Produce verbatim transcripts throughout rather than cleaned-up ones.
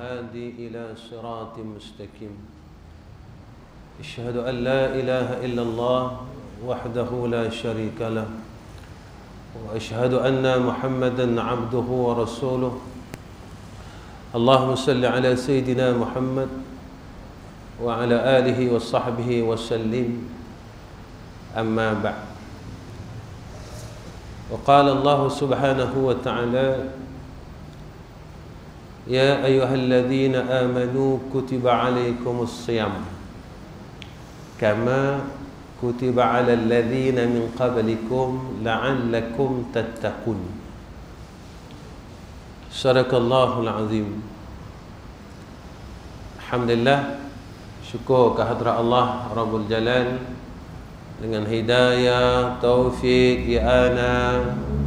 الهادي إلى صراط مستقيم. أشهد أن لا إله إلا الله وحده لا شريك له، وأشهد أن محمدا عبده ورسوله. اللهم صل على سيدنا محمد وعلى آله وصحبه وسلم. أما بعد، وقال الله سبحانه وتعالى: يا أيها الذين آمنوا كتب عليكم الصيام كما كتب على الذين من قبلكم لعلكم تتقون. صدق الله العظيم. Alhamdulillah, syukur kehadrat Allah Rabbul Jalal dengan hidayah, taufik, i'anah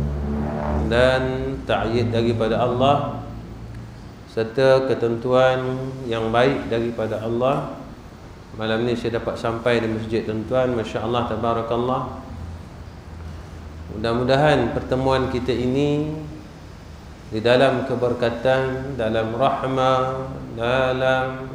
dan ta'yid daripada Allah serta ketentuan yang baik daripada Allah. Malam ni saya dapat sampai di masjid tuan-tuan, masya-Allah, tabarakallah. Mudah-mudahan pertemuan kita ini di dalam keberkatan, dalam rahmah, dalam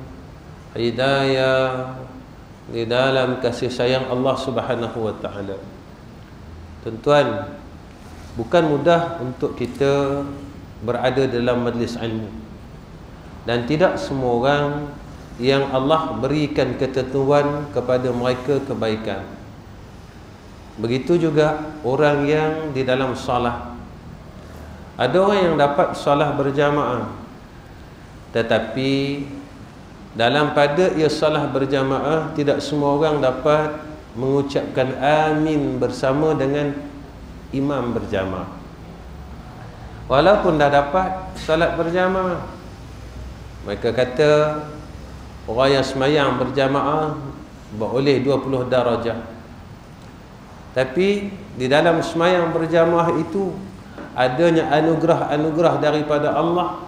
hidayah, di dalam kasih sayang Allah Subhanahu wa taala. Tuan-tuan, bukan mudah untuk kita berada dalam majlis ilmu. Dan tidak semua orang yang Allah berikan ketentuan kepada mereka kebaikan. Begitu juga orang yang di dalam salah. Ada orang yang dapat salah berjamaah, tetapi dalam pada ia salah berjamaah, tidak semua orang dapat mengucapkan amin bersama dengan imam berjamaah. Walaupun dah dapat salat berjamaah, mereka kata orang yang semayang berjamaah boleh dua puluh darajah. Tapi di dalam semayang berjamaah itu adanya anugerah-anugerah daripada Allah.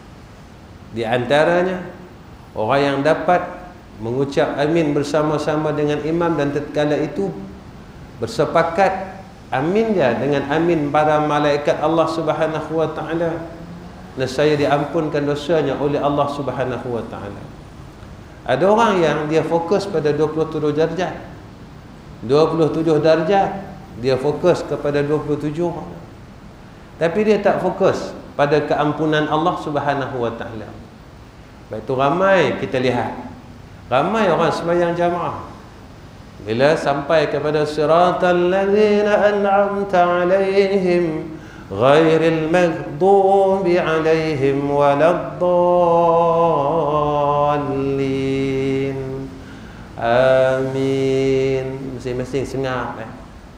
Di antaranya orang yang dapat mengucap amin bersama-sama dengan imam dan tatkala itu bersepakat amin dia dengan amin para malaikat Allah Subhanahu wa taala, nescaya diampunkan dosanya oleh Allah Subhanahu wa taala. Ada orang yang dia fokus pada dua puluh tujuh darjat. dua puluh tujuh darjat dia fokus kepada dua puluh tujuh. Tapi dia tak fokus pada keampunan Allah Subhanahu wa taala. Baik tu ramai kita lihat. Ramai orang sembahyang jamaah. Bila sampai kepada siratal ladzina an'amta 'alaihim ghairil maghdubi 'alaihim waladdallin. Amin. Masing-masing sengap eh.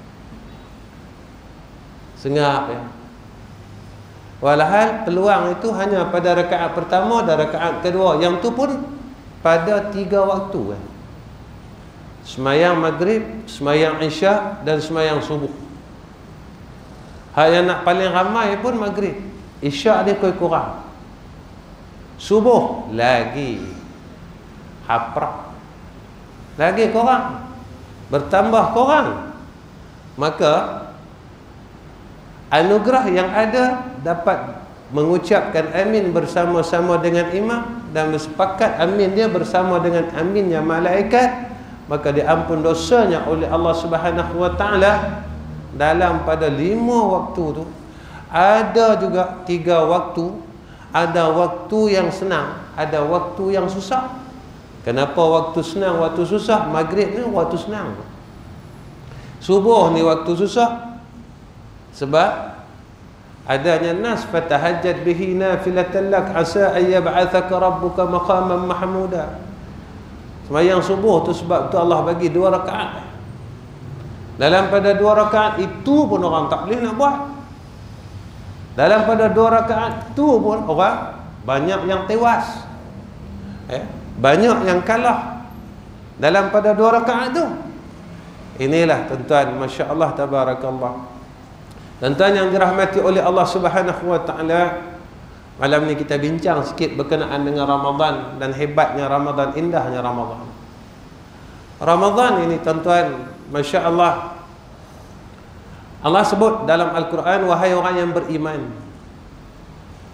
Sengap eh. Walhal peluang itu hanya pada rakaat pertama dan rakaat kedua, yang tu pun pada tiga waktu eh. Semayang maghrib, semayang isyak dan semayang subuh. Hal yang nak paling ramai pun maghrib, isyak dia kurang, subuh lagi haprak, lagi kurang, bertambah kurang. Maka anugerah yang ada dapat mengucapkan amin bersama-sama dengan imam dan bersepakat amin dia bersama dengan aminnya malaikat, maka diampun dosanya oleh Allah Subhanahu wa taala dalam pada lima waktu tu. Ada juga tiga waktu, ada waktu yang senang, ada waktu yang susah. Kenapa waktu senang, waktu susah? Maghrib ni waktu senang, subuh ni waktu susah. Sebab adanya nas fatahajjad bihi nafilatan lak asa ay yab'athaka rabbuka maqaman mahmuda. Sembahyang subuh tu sebab tu Allah bagi dua rakaat. Dalam pada dua rakaat itu pun orang tak boleh nak buat. Dalam pada dua rakaat itu pun orang banyak yang tewas, eh, banyak yang kalah dalam pada dua rakaat tu. Inilah tuan-tuan, masya-Allah, tabarakallah. Tuan-tuan yang dirahmati oleh Allah Subhanahu wa taala, malam ni kita bincang sikit berkenaan dengan Ramadan dan hebatnya Ramadan, indahnya Ramadan. Ramadan ini tuan-tuan, masya-Allah, Allah sebut dalam Al-Quran, wahai orang yang beriman,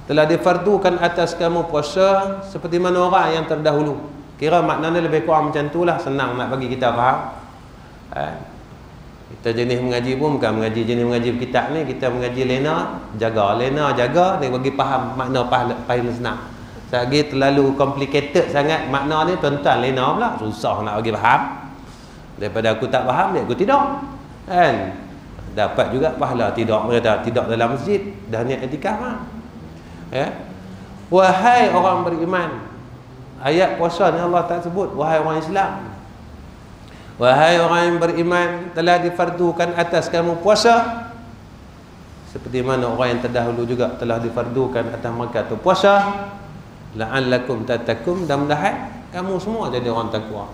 telah difardukan atas kamu puasa seperti mana orang yang terdahulu. Kira maknanya lebih kurang macam itulah, senang nak bagi kita faham. Ha? Kita jenis mengaji pun bukan mengaji jenis mengaji kitab ni, kita mengaji lena, jaga lena, jaga dia bagi faham makna paling senang. Selagi terlalu complicated sangat makna ni, tuan-tuan lena pula susah nak bagi faham. Daripada aku tak faham, dia aku tidak. Kan? Dapat juga pahala tidak mereka tidak dalam masjid dah niat i'tikaf ha? Ya. Wahai orang beriman, ayat puasa ni Allah tak sebut wahai orang Islam. Wahai orang yang beriman, telah difardukan atas kamu puasa seperti mana orang yang terdahulu juga telah difardukan atas mereka tu puasa, la'allakum tattaqun, dan mudahan kamu semua jadi orang takwa.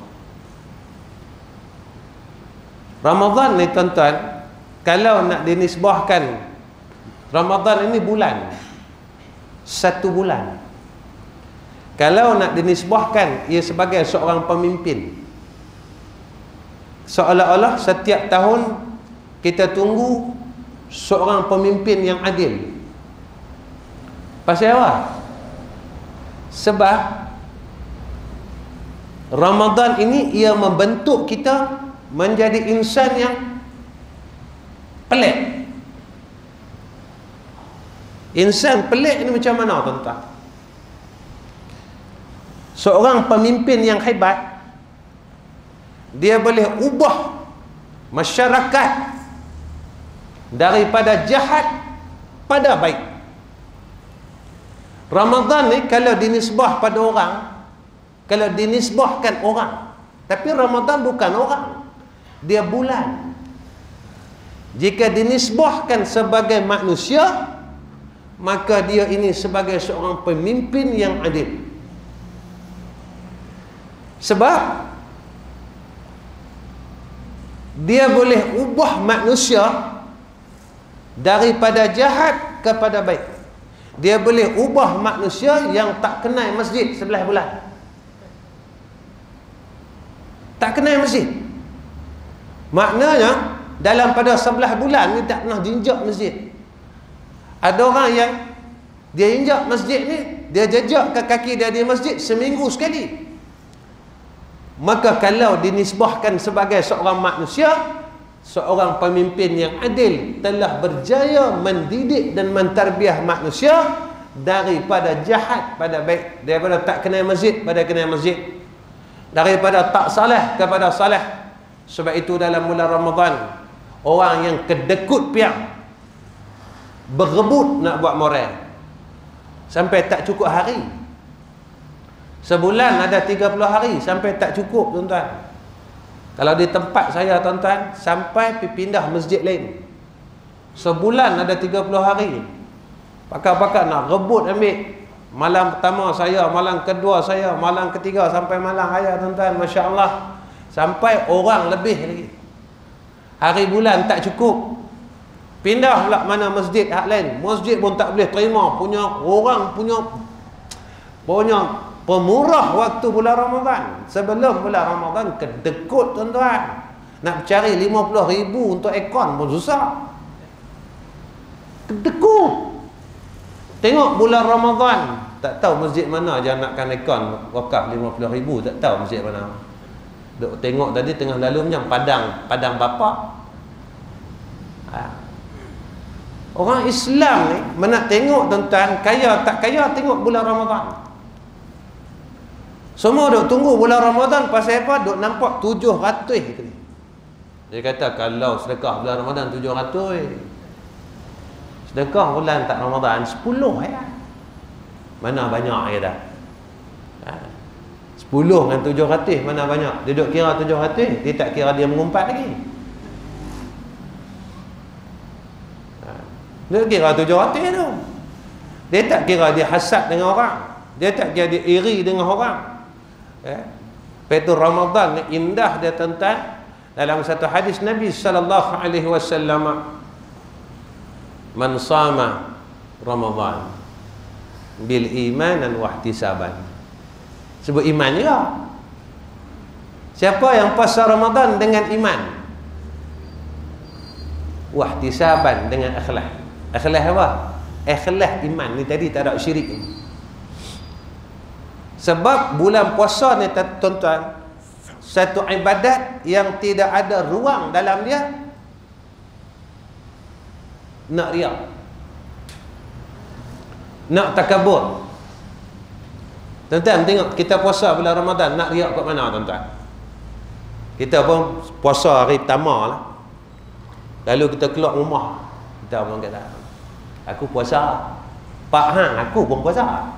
Ramadan ni tuan-tuan, kalau nak dinisbahkan, Ramadan ini bulan, satu bulan. Kalau nak dinisbahkan ia sebagai seorang pemimpin, seolah-olah setiap tahun kita tunggu seorang pemimpin yang adil. Pasal apa? Sebab Ramadan ini ia membentuk kita menjadi insan yang pelik. Insan pelik ini macam mana tuan-tuan? Seorang pemimpin yang hebat, dia boleh ubah masyarakat daripada jahat pada baik. Ramadan ni kalau dinisbah pada orang, kalau dinisbahkan orang, tapi Ramadan bukan orang, dia bulan. Jika dinisbahkan sebagai manusia, maka dia ini sebagai seorang pemimpin yang adil. Sebab dia boleh ubah manusia daripada jahat kepada baik. Dia boleh ubah manusia yang tak kenal masjid sebelah bulan, tak kenal masjid. Maknanya dalam pada sebelah bulan ni tak pernah jinjak masjid. Ada orang yang dia injak masjid ni, dia jejak ke kaki dia di masjid seminggu sekali. Maka kalau dinisbahkan sebagai seorang manusia, seorang pemimpin yang adil telah berjaya mendidik dan mentarbiah manusia daripada jahat pada baik, daripada tak kenal masjid pada kenal masjid, daripada tak salah kepada salah. Sebab itu dalam bulan Ramadan, orang yang kedekut piang berebut nak buat moral sampai tak cukup hari. Sebulan ada tiga puluh hari sampai tak cukup tuan-tuan. Kalau di tempat saya tuan-tuan, sampai pindah masjid lain, sebulan ada tiga puluh hari. Pakar-pakar nak rebut ambil. Malam pertama saya, malam kedua saya, malam ketiga sampai malam raya tuan-tuan, Masya Allah. Sampai orang lebih lagi. Hari bulan tak cukup, pindah pula mana masjid hak lain. Masjid pun tak boleh terima, punya orang punya punya pemurah waktu bulan Ramadan. Sebelum bulan Ramadan kedekut tuan-tuan. Nak cari lima puluh ribu untuk akaun pun susah. Kedekut. Tengok bulan Ramadan, tak tahu masjid mana je nakkan akaun wakaf lima puluh ribu, tak tahu masjid mana. Duk tengok tadi tengah lalu macam Padang, Padang Bapak. Ha. Orang Islam ni mana tengok tuan-tuan, kaya tak kaya tengok bulan Ramadan. Semua duk tunggu bulan Ramadan pasal apa? Duk nampak tujuh ratus ni. Dia kata kalau sedekah bulan Ramadan tujuh ratus, sedekah bulan tak Ramadan sepuluh ya. Mana banyak dia dah. Ha. sepuluh dengan tujuh ratus mana banyak. Dia duk kira tujuh ratus, dia tak kira dia mengumpat lagi. Ha. Dia kira tujuh ratus tu. Dia tak kira dia hasad dengan orang. Dia tak kira dia iri dengan orang. Ya. Itu Ramadan ni indah dia tuan-tuan. Dalam satu hadis Nabi sallallahu alaihi wasallam, man sama Ramadan bil imanan wa ihtisaban. Sebut iman juga. Siapa yang puasa Ramadan dengan iman, wa ihtisaban dengan ikhlas. Ikhlas apa? Ikhlas iman ni tadi, tak ada syirik ni. Sebab bulan puasa ni tuan-tuan, satu ibadat yang tidak ada ruang dalam dia nak riak, nak takabur. Tuan-tuan tengok, kita puasa bulan Ramadan, nak riak kat mana tuan-tuan? Kita pun puasa hari pertama lah, lalu kita keluar rumah, kita pun kata, aku puasa Pak Hang, aku pun puasa.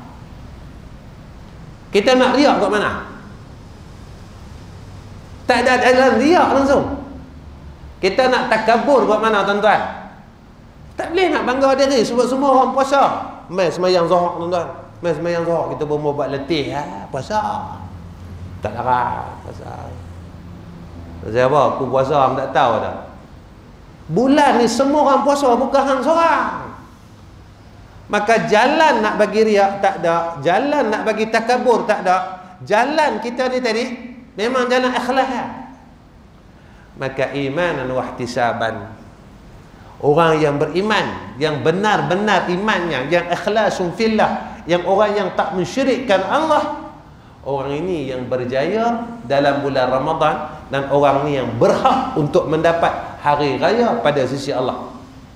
Kita nak riak kat mana? Tak ada jalan riak langsung. Kita nak takabur kat mana tuan-tuan? Tak boleh nak bangga diri sebab semua orang puasa. Mai semayang Zuhur tuan-tuan, mai semayang Zuhur, kita pun mau buat letih, ha, puasa. Tak larang puasa. Saya apa? Aku puasa, aku tak tahu dah. Bulan ni semua orang puasa, bukan hang seorang. Maka jalan nak bagi riak tak ada, jalan nak bagi takabur tak ada. Jalan kita ni tadi memang jalan ikhlas. Maka imanan wa ihtisaban, orang yang beriman, yang benar-benar imannya, yang ikhlasun fillah, yang orang yang tak mensyirikkan Allah, orang ini yang berjaya dalam bulan Ramadan, dan orang ini yang berhak untuk mendapat hari raya pada sisi Allah.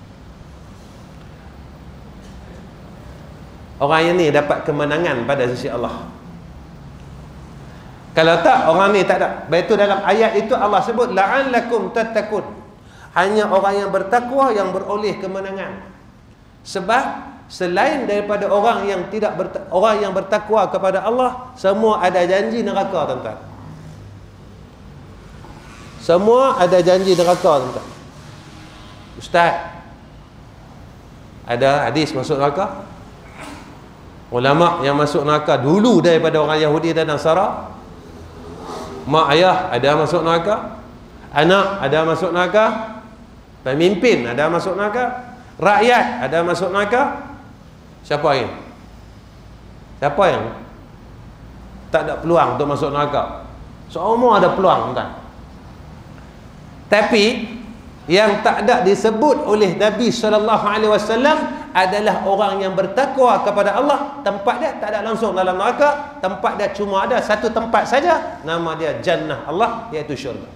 Orang yang ni dapat kemenangan pada sisi Allah. Kalau tak, orang ni tak ada. Baik itu dalam ayat itu Allah sebut la'allakum tattaqun. Hanya orang yang bertakwa yang beroleh kemenangan. Sebab selain daripada orang yang tidak berta- orang yang bertakwa kepada Allah, semua ada janji neraka tuan-tuan. Semua ada janji neraka tuan-tuan. Ustaz, ada hadis masuk neraka? Ulama yang masuk neraka dulu daripada orang Yahudi dan Nasara, mak ayah ada masuk neraka, anak ada masuk neraka, pemimpin ada masuk neraka, rakyat ada masuk neraka. Siapa yang siapa yang tak ada peluang untuk masuk neraka? Semua ada peluang tuan. Tapi yang tak ada disebut oleh Nabi sallallahu alaihi wasallam adalah orang yang bertakwa kepada Allah. Tempat dia tak ada langsung dalam neraka, tempat dia cuma ada satu tempat saja, nama dia jannah Allah, iaitu syurga.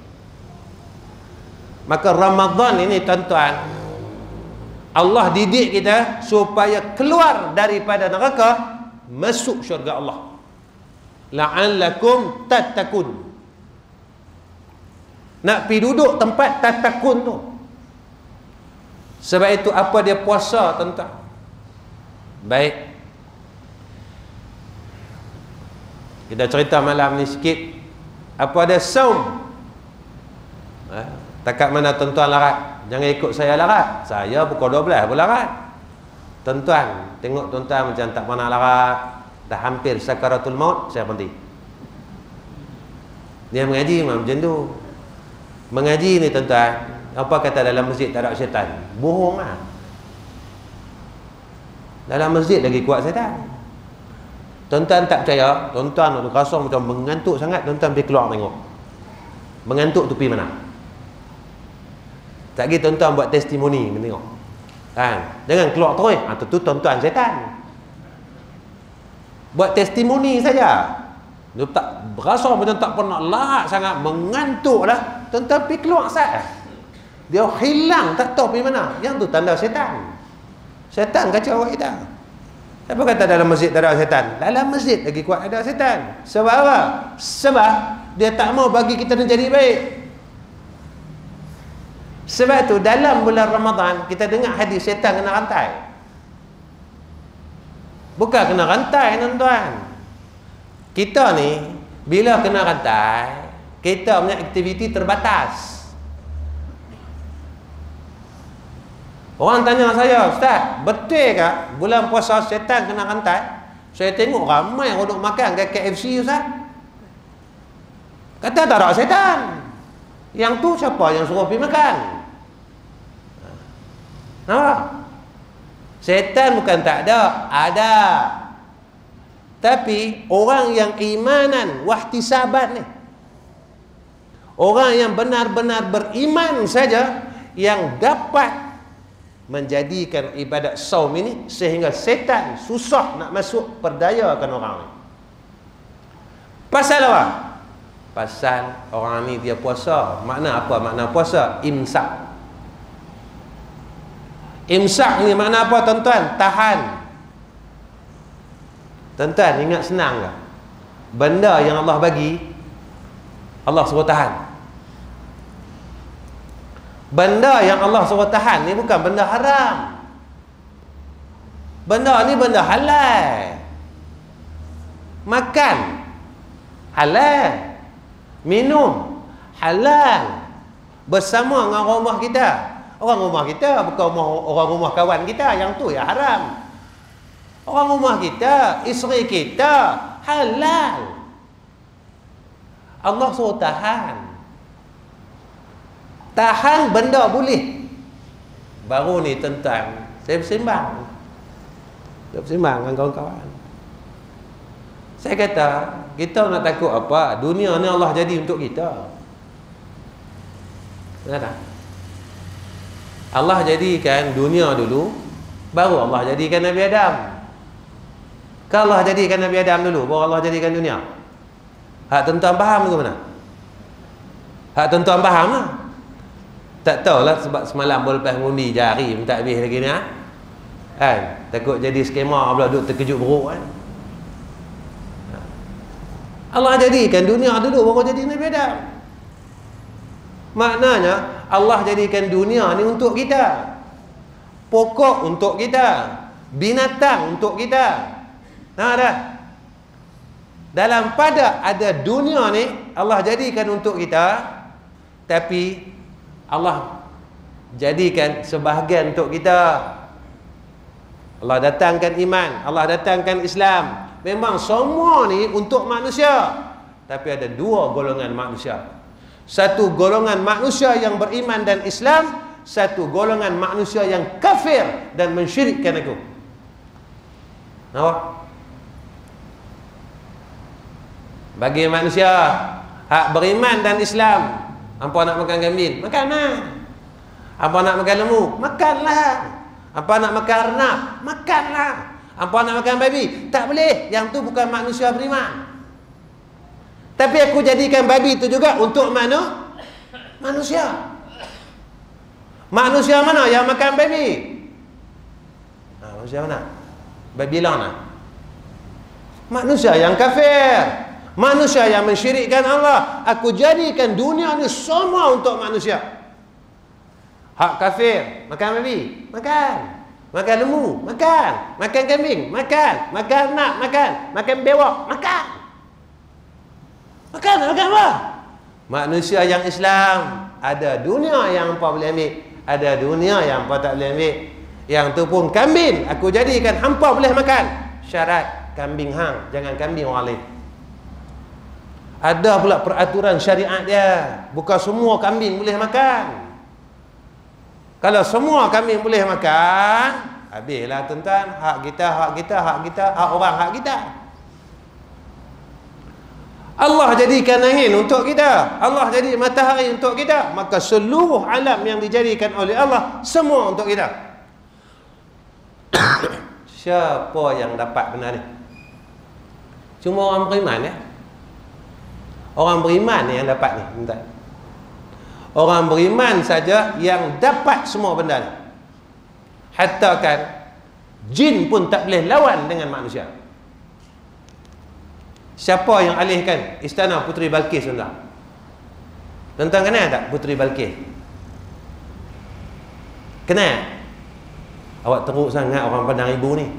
Maka Ramadan ini tuan-tuan, Allah didik kita supaya keluar daripada neraka, masuk syurga Allah. La'allakum tattaqun. Nak pergi duduk tempat tatakun tu. Sebab itu apa dia puasa tuan-tuan? Baik, kita cerita malam ni sikit. Apa dia saum? Ha? Takat mana tuan-tuan larat, jangan ikut saya larat. Saya pukul dua belas pun larat. Tuan-tuan, tengok tuan-tuan macam tak pernah larat, dah hampir sakaratul maut, saya berhenti. Dia mengaji macam tu. Mengaji ni tuan-tuan, apa kata dalam masjid tak ada syaitan? Bohong lah. Dalam masjid lagi kuat syaitan. Tuan-tuan tak percaya, tuan-tuan ada rasa macam mengantuk sangat, tuan-tuan pergi keluar tengok. Mengantuk tu pergi mana? Tak lagi tuan-tuan buat testimoni, tengok. Kan? Jangan keluar terus. Ha, tu tuan-tuan syaitan. Buat testimoni saja. Dia tak berasa macam tak pernah lahak sangat, mengantuk dah, tuan-tuan pergi keluar sat. Dia hilang, tak tahu pergi mana. Yang tu tanda syaitan. Syaitan kacau awak kita. Siapa kata dalam masjid tak ada syaitan? Dalam masjid lagi kuat ada syaitan. Sebab apa? Sebab dia tak mau bagi kita menjadi baik. Sebab tu dalam bulan Ramadan kita dengar hadis syaitan kena rantai. Bukan kena rantai tuan-tuan. Kita ni bila kena rantai, kita punya aktiviti terbatas. Orang tanya saya, Ustaz, betul ke bulan puasa syaitan kena rantai? Saya tengok ramai orang duk makan kat K F C Ustaz. Kata tak ada syaitan. Yang tu siapa yang suruh pergi makan? Nampak? Syaitan bukan tak ada, ada. Tapi orang yang imanan wahtisaban ni, orang yang benar-benar beriman saja yang dapat menjadikan ibadat saum ini sehingga setan susah nak masuk perdayakan orang ni. Pasal apa? Pasal orang ni dia puasa. Makna apa makna puasa? Imsak. Imsak ni makna apa tuan-tuan? Tahan. Tuan-tuan ingat senang ke? Benda yang Allah bagi, Allah suruh tahan. Benda yang Allah suruh tahan ni bukan benda haram. Benda ni benda halal. Makan halal, minum halal, bersama dengan orang rumah kita. Orang rumah kita bukan rumah, orang rumah kawan kita, yang tu ya haram. Orang rumah kita, isteri kita halal. Allah suruh tahan. Tahan benda boleh. Baru ni tentang saya bersembang. Saya bersembang dengan kawan-kawan. Saya kata, kita nak takut apa? Dunia ni Allah jadi untuk kita. Benar tak? Allah jadikan dunia dulu, baru Allah jadikan Nabi Adam. Kalau Allah jadikan Nabi Adam dulu, baru Allah jadikan dunia. Hak tuan-tuan faham ke mana? Hak tuan-tuan faham lah. Tak tahulah sebab semalam baru lepas ngundi jari minta habis lagi ni ha? Kan? Takut jadi skema pula duduk terkejut beruk kan? Allah jadikan dunia dulu baru jadi Nabi Adam. Maknanya Allah jadikan dunia ni untuk kita, pokok untuk kita, binatang untuk kita. Nah dah. Dalam pada ada dunia ni Allah jadikan untuk kita, tapi Allah jadikan sebahagian untuk kita. Allah datangkan iman, Allah datangkan Islam. Memang semua ni untuk manusia, tapi ada dua golongan manusia. Satu golongan manusia yang beriman dan Islam, satu golongan manusia yang kafir dan mensyirikkan aku. Nampak? Bagi manusia hak beriman dan Islam, hampa nak makan kambing, makanlah. Hampa nak makan lembu, makanlah. Hampa nak makan arnab, makanlah. Hampa nak makan babi, tak boleh. Yang tu bukan manusia beriman. Tapi aku jadikan babi itu juga untuk mana? Manusia. Manusia mana yang makan babi? Ha, manusia mana? Babylon lah. Manusia yang kafir, manusia yang mensyirikkan Allah. Aku jadikan dunia ni semua untuk manusia. Hak kafir, makan babi, makan. Makan lembu, makan. Makan kambing, makan. Makan nak, makan. Makan bewak, makan. Makan, makan apa? Manusia yang Islam, ada dunia yang hampa boleh ambil, ada dunia yang hampa tak boleh ambil. Yang tu pun kambing, aku jadikan hampa boleh makan. Syarat kambing hang, jangan kambing orang lain. Ada pula peraturan syariat dia, bukan semua kambing boleh makan. Kalau semua kambing boleh makan, habislah tuan-tuan. Hak kita, hak kita, hak kita, hak orang, hak kita. Allah jadikan angin untuk kita, Allah jadi matahari untuk kita, maka seluruh alam yang dijadikan oleh Allah semua untuk kita. Siapa yang dapat benar ni? Cuma orang beriman ya. Orang beriman yang dapat ni, tuan-tuan. Orang beriman saja yang dapat semua benda ni. Hatta kan jin pun tak boleh lawan dengan manusia. Siapa yang alihkan istana Puteri Balqis tuan-tuan? Tuan-tuan kenal tak Puteri Balqis? Kenal? Awak teruk sangat orang pandang ibu ni.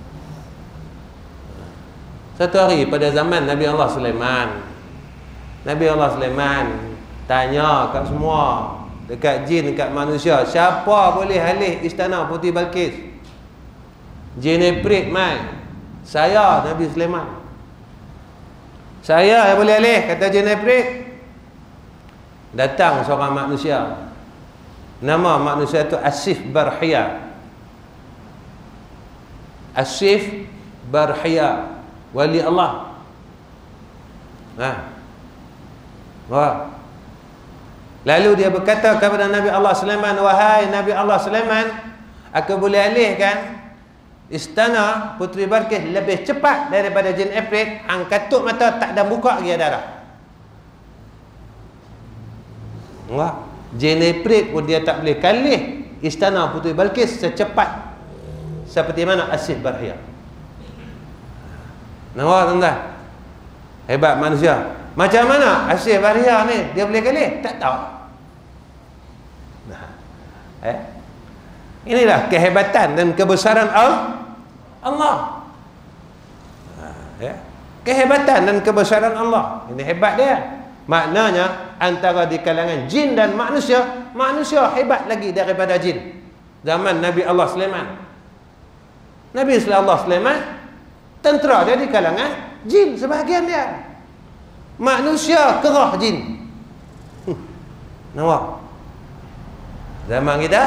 Satu hari pada zaman Nabi Allah Sulaiman, Nabi Allah Sulaiman tanya kat semua, dekat jin, dekat manusia, siapa boleh alih istana Puteri Balqis? Jin Ifrit mai. Saya, Nabi Sulaiman. Saya yang boleh alih, kata jin Ifrit. Datang seorang manusia. Nama manusia itu Asif Barhia. Asif Barhia, wali Allah. Ha. Wah. Lalu dia berkata kepada Nabi Allah Sulaiman, wahai Nabi Allah Sulaiman, Aku boleh alihkan istana Puteri Balqis lebih cepat daripada jin Ifrit. Hang katuk mata tak ada buka lagi darah. Wah, jin Ifrit pun dia tak boleh kalih istana Puteri Balqis secepat seperti mana Asif Barhia. Nampak tuan-tuan? Hebat manusia. Macam mana Asif Barhia ni dia boleh kalih? Tak tahu. Nah. Eh? Inilah kehebatan dan kebesaran Allah. Ya. Kehebatan dan kebesaran Allah. Ini hebat dia. Maknanya antara di kalangan jin dan manusia, manusia hebat lagi daripada jin. Zaman Nabi Allah Sulaiman. Nabi Allah Sulaiman tentera dia di kalangan jin sebahagian dia. Manusia kerah jin. Nampak? Zaman kita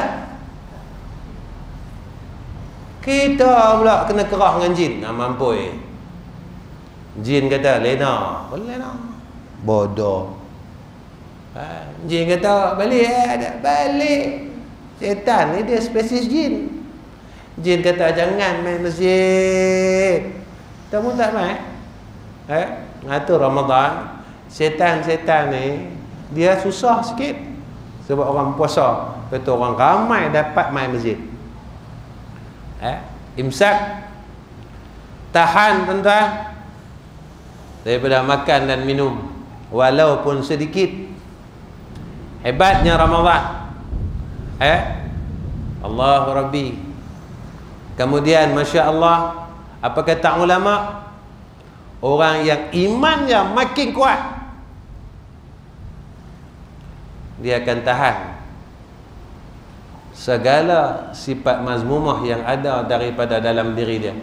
kita pula kena kerah dengan jin. Nah, mampu eh. Jin kata lena, boleh lena. Bodoh. Ha, jin kata balik eh, balik. Setan ni dia spesies jin. Jin kata jangan main masjid. Kamu tak main? Eh, ngatur Ramadan, setan-setan ni dia susah sikit. Sebab orang puasa, kata orang ramai dapat main masjid. Eh, imsak, tahan tuan-tuan daripada makan dan minum walaupun sedikit. Hebatnya Ramadan. Eh, Allahu Rabbi. Kemudian Masya Allah, apa kata ulama? Orang yang imannya makin kuat, dia akan tahan segala sifat mazmumah yang ada daripada dalam diri dia.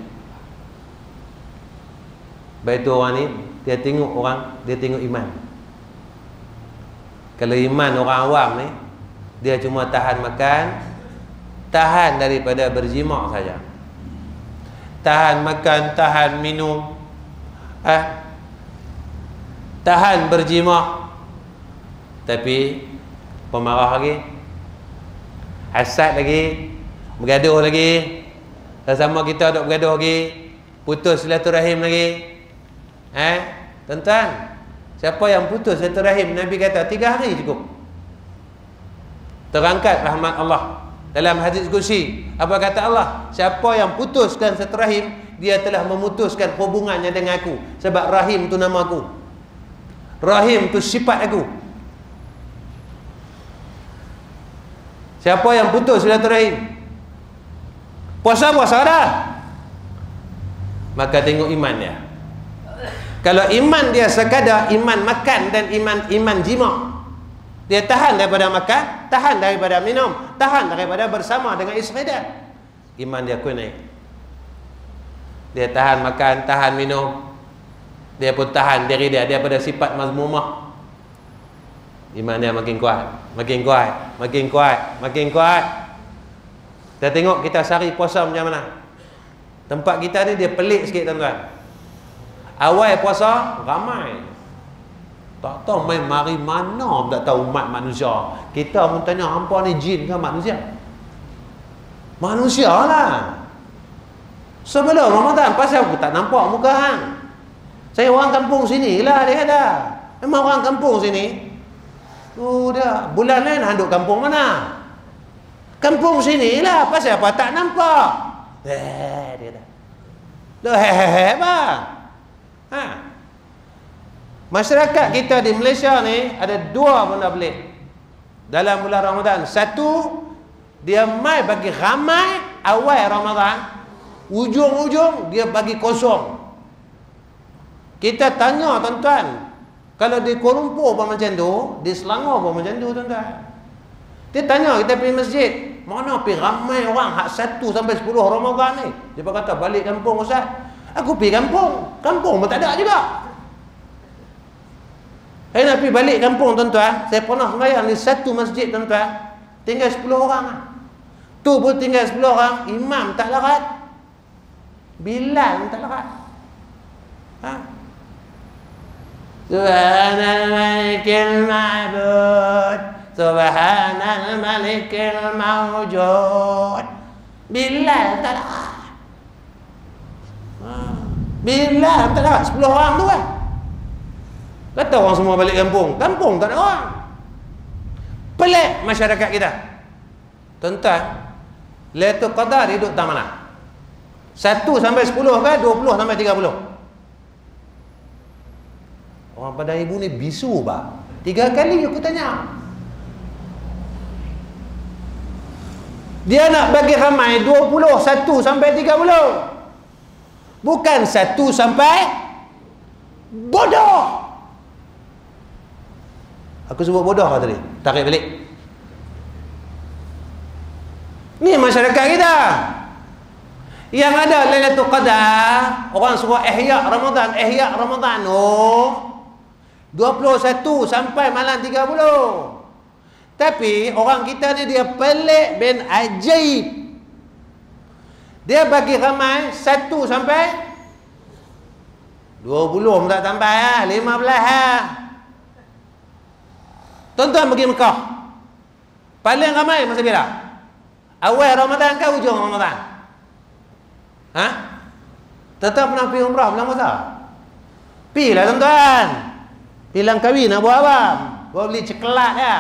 Baik tu orang ni, dia tengok orang, dia tengok iman. Kalau iman orang awam ni, dia cuma tahan makan, tahan daripada berjimak saja. Tahan makan, tahan minum, eh, tahan berjimak, tapi pemarah lagi, hasad lagi, bergaduh lagi, sesama kita duk bergaduh lagi, putus silaturahim lagi. Eh, tuan-tuan, siapa yang putus silaturahim, Nabi kata tiga hari cukup. Terangkat rahmat Allah dalam hadis kursi. Apa kata Allah? Siapa yang putuskan silaturahim, dia telah memutuskan hubungannya dengan aku. Sebab rahim tu nama aku, rahim tu sifat aku. Siapa yang putus silaturahim, puasa-puasa dah, maka tengok iman dia. Kalau iman dia sekadar iman makan dan iman iman jima, dia tahan daripada makan, tahan daripada minum, tahan daripada bersama dengan isteri dia, iman dia kuat naik. Dia tahan makan, tahan minum, dia pun tahan diri dia daripada sifat mazmumah. Iman dia makin kuat, makin kuat, makin kuat, makin kuat. Kita tengok kita sehari puasa macam mana. Tempat kita ni dia pelik sikit tuan-tuan. Awal puasa ramai, tak tahu main mari mana, tak tahu umat manusia. Kita pun tanya, hampa ni jin ke manusia? Manusia lah. Sebelum Ramadan, pasal aku tak nampak muka hang. Saya orang kampung sini lah, dia kata. Memang orang kampung sini. Oh dah, bulan lain handuk kampung mana? Kampung sini lah, pasal apa tak nampak? Eh, dia kata. Loh, hehehe bang. Ha. Masyarakat kita di Malaysia ni ada dua benda pelik dalam bulan Ramadan. Satu, dia mai bagi ramai awal Ramadan, ujung-ujung dia bagi kosong. Kita tanya tuan-tuan, kalau di Kuala Lumpur pun macam tu, di Selangor pun macam tu tuan-tuan. Dia tanya kita pergi masjid, mana pergi ramai orang hak satu sampai sepuluh Ramadan ni. Dia kata balik kampung ustaz. Aku pergi kampung, kampung pun tak ada juga. Saya nak pergi balik kampung tuan-tuan, saya pernah sembahyang di satu masjid tuan-tuan, tinggal sepuluh orang. Tu pun tinggal sepuluh orang, imam tak larat, Bilal tak larat. Ha? Subhanal malikil ma'bud, subhanal malikil mawjud. Bilal tak larat. Ha. Bilal tak larat. Sepuluh orang tu kan. Kata orang semua balik kampung. Kampung tak ada orang. Pelik masyarakat kita. Tuan-tuan, Lailatul Qadar duduk tak mana? Satu sampai sepuluh ke? Dua puluh sampai tiga puluh. Orang pada ibu ni bisu pak. Tiga kali aku tanya. Dia nak bagi ramai dua puluh, satu sampai tiga puluh. Bukan satu sampai bodoh. Aku sebut bodoh apa tadi? Tarik balik. Ni masyarakat kita. Yang ada Lailatul Qadar, orang suruh ihya Ramadan, ihya Ramadan. Oh. dua puluh satu sampai malam tiga puluh. Tapi orang kita ni dia pelik bin ajaib. Dia bagi ramai satu sampai dua puluh tak sampai ah, lima belas ah. Tuan-tuan pergi Mekah. Paling ramai masa bila? Awal Ramadan ke hujung Ramadan? Ha? Tuan-tuan pernah pergi umrah bulan puasa? Pergi lah tuan-tuan. Pilang kahwin nak buat apa? Bawa beli coklat ya.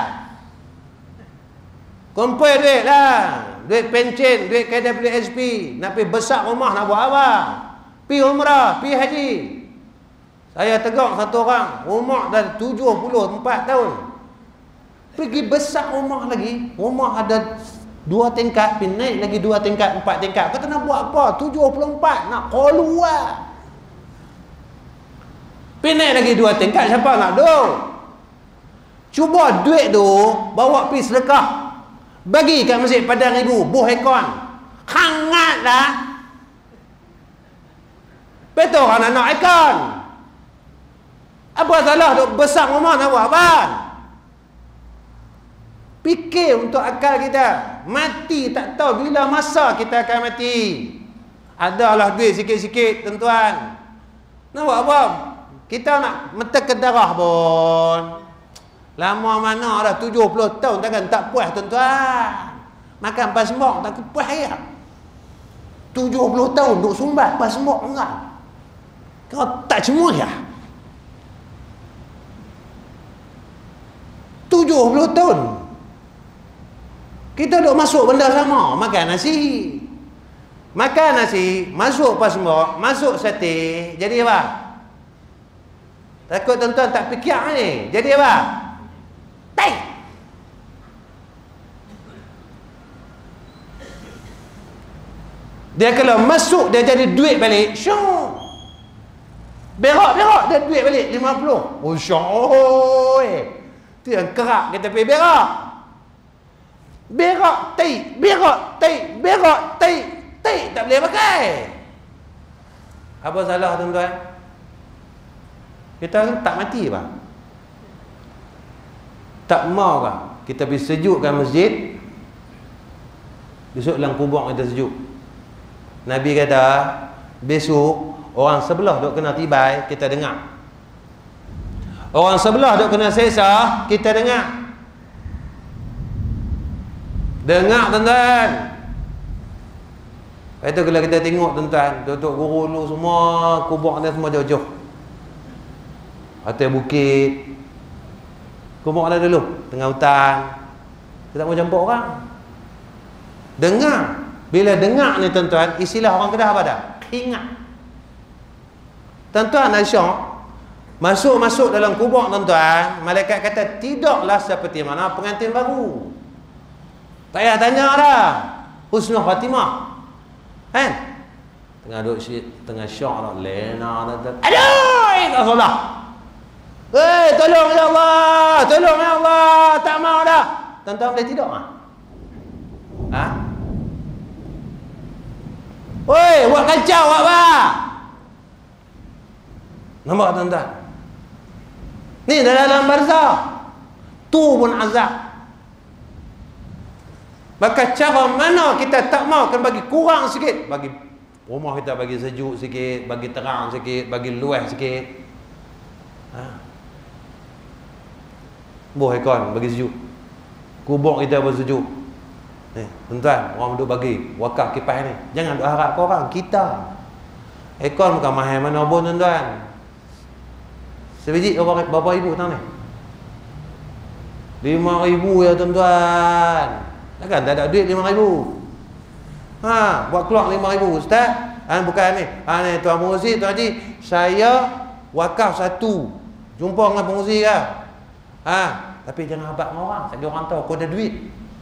Kumpul duit lah. Duit pencen, duit K W S P. Nak pergi besar rumah nak buat apa? Pergi umrah, pergi haji. Saya tegak satu orang, umur dah tujuh puluh empat tahun. Pergi besar rumah lagi. Rumah ada dua tingkat, pergi naik lagi dua tingkat, empat tingkat. Kata nak buat apa? tujuh puluh empat, nak keluar. Pergi naik lagi dua tingkat, siapa nak duduk? Cuba duit tu bawa pergi sedekah. Bagi kat Masjid Padang Ibu, buh ekon. Hangat dah. Betul kan anak ekon. Apa salah duk besar rumah nak buat apa? Fikir untuk akal kita. Mati tak tahu bila masa kita akan mati. Adalah duit sikit-sikit tuan-tuan. Nak buat apa? Kita nak mata ke darah pun. Lama mana dah tujuh puluh tahun takkan tak puas tuan-tuan. Makan pasmok tak puas ya. tujuh puluh tahun duk sumbat pasmok enggak. Kau tak semua ya. tujuh puluh tahun. Kita duk masuk benda sama, makan nasi. Makan nasi, masuk pasmok, masuk sate, jadi apa? Takut tuan-tuan tak fikir ni. Jadi apa? Tai. Dia kalau masuk dia jadi duit balik. Syok. Berak-berak dia duit balik lima puluh. Oh syok. Tu yang kerak kita pergi berak. Berak tai, berak tai, berak tai, tai tak boleh pakai. Apa salah tuan-tuan? Kita tak mati apa? Tak mau kah kita pergi sejukkan masjid? Besok dalam kubur kita sejuk. Nabi kata besok orang sebelah duk kena tibai, kita dengar. Orang sebelah duk kena sesah, kita dengar. Dengar tuan-tuan. Itu kalau kita tengok tuan-tuan, tutup guru lu semua kubur dia semua jauh-jauh. Atas bukit. Kubur ada dulu tengah hutan. Kita tak mau campur orang. Dengar. Bila dengar ni tuan-tuan, istilah orang Kedah apa dah? Ingat. Tuan-tuan Aisyah masuk-masuk dalam kubur tuan-tuan, malaikat kata tidaklah seperti mana pengantin baru. Tak payah tanya dah. Husnul khatimah. Kan? Tengah duduk syik, tengah syok dah. Lena tuan-tuan. Aduh, tak salah. Hei, tolong ya Allah, tolong ya Allah, tak mau dah. Tuan-tuan boleh tidur ah? Ha? Woi, buat kacau buat apa? Nampak tuan-tuan? Ni dalam barzah. Tu pun azab. Maka cara mana kita tak mau kan bagi kurang sikit, bagi rumah kita bagi sejuk sikit, bagi terang sikit, bagi luas sikit. Ha? Buh ekon bagi sejuk. Kubur kita pun sejuk. Ni, tuan-tuan, orang duk bagi wakaf kipas ni. Jangan duk harap ke orang, kita. Ekor bukan mahal mana pun tuan-tuan. Sebiji berapa, berapa ribu tang ni? lima ribu ya tuan-tuan. Takkan tak ada duit lima ribu. Ha, buat keluar lima ribu. Ustaz, ha, bukan ni. Ha ni tuan pengurusi, tuan haji, saya wakaf satu. Jumpa dengan pengurusi ke? Ha, tapi jangan habaq dengan orang. Saya orang tahu kau ada duit.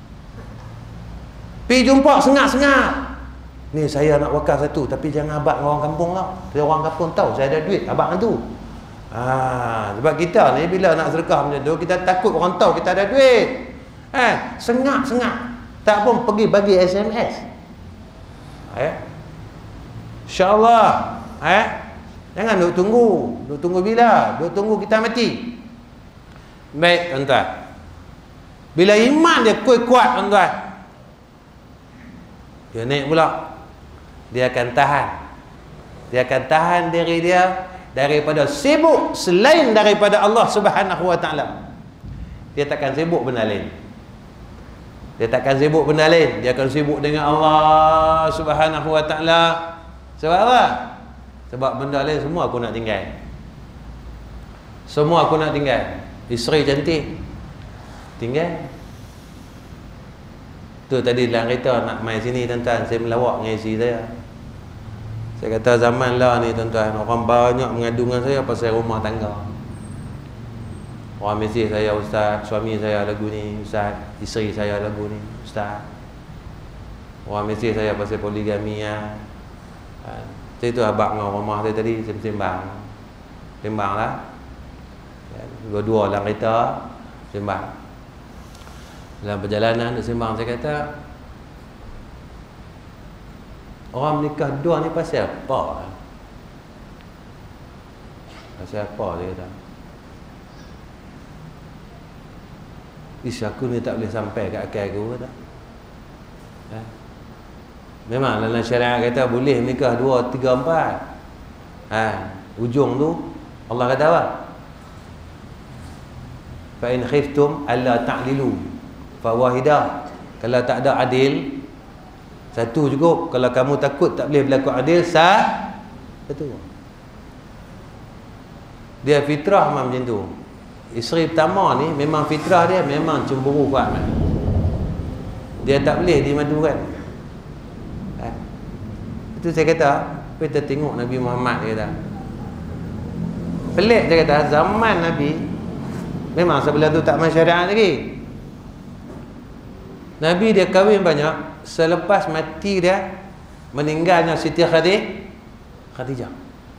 Pi jumpa sengat-sengat. Ni saya nak wakaf satu, tapi jangan habaq dengan orang kampung lah. Dia orang kampung tahu saya ada duit, habaq dengan tu. Ha, sebab kita ni bila nak sedekah macam tu, kita takut orang tahu kita ada duit. Eh, sengat-sengat. Tak pun pergi bagi S M S. Eh? InsyaAllah. Eh? Jangan duk tunggu. Duk tunggu bila? Duk tunggu kita mati. Baik, tuan-tuan. Bila iman dia kuat-kuat, tuan-tuan, dia naik pula. Dia akan tahan. Dia akan tahan diri dia daripada sibuk selain daripada Allah Subhanahu Wa Taala. Dia takkan sibuk benda lain. Dia takkan sibuk benda lain. Dia akan sibuk dengan Allah Subhanahu Wa Taala. Sebab apa? Sebab benda lain semua aku nak tinggal. Semua aku nak tinggal. Isteri cantik, tinggal. Tu tadi dalam kereta nak main sini tuan-tuan, saya melawak dengan isteri saya. Saya kata zaman lah ni tuan-tuan, orang banyak mengadu dengan saya pasal rumah tangga. Orang mesej saya, ustaz, suami saya lagu ni, ustaz, isteri saya lagu ni, ustaz. Orang mesej saya pasal poligami ya. Saya tu abang dengan rumah saya tadi, saya sembang. Sembang lah. Dua-dua dalam kereta, sembang. Dalam perjalanan sembang, saya kata, orang menikah dua ni pasal apa? Pasal apa dia kata? Ish, aku ni tak boleh sampai kat akal aku kata. Ha? Memang dalam syariat kata boleh menikah dua, tiga, empat. Ha, ujung tu Allah kata apa? Fa in khiftum alla ta'dilu fa wahidah. Kalau tak ada adil, satu cukup. Kalau kamu takut tak boleh berlaku adil, sah satu. Dia fitrah macam tu. Isteri pertama ni memang fitrah dia memang cemburu kuat. Dia tak boleh dimadukan. Ha? Itu saya kata, kita tengok Nabi Muhammad, dia kata. Pelik dia kata, zaman Nabi memang sebelum tu tak masyarakat lagi. Nabi dia kahwin banyak. Selepas mati dia, meninggalnya Siti Khadijah.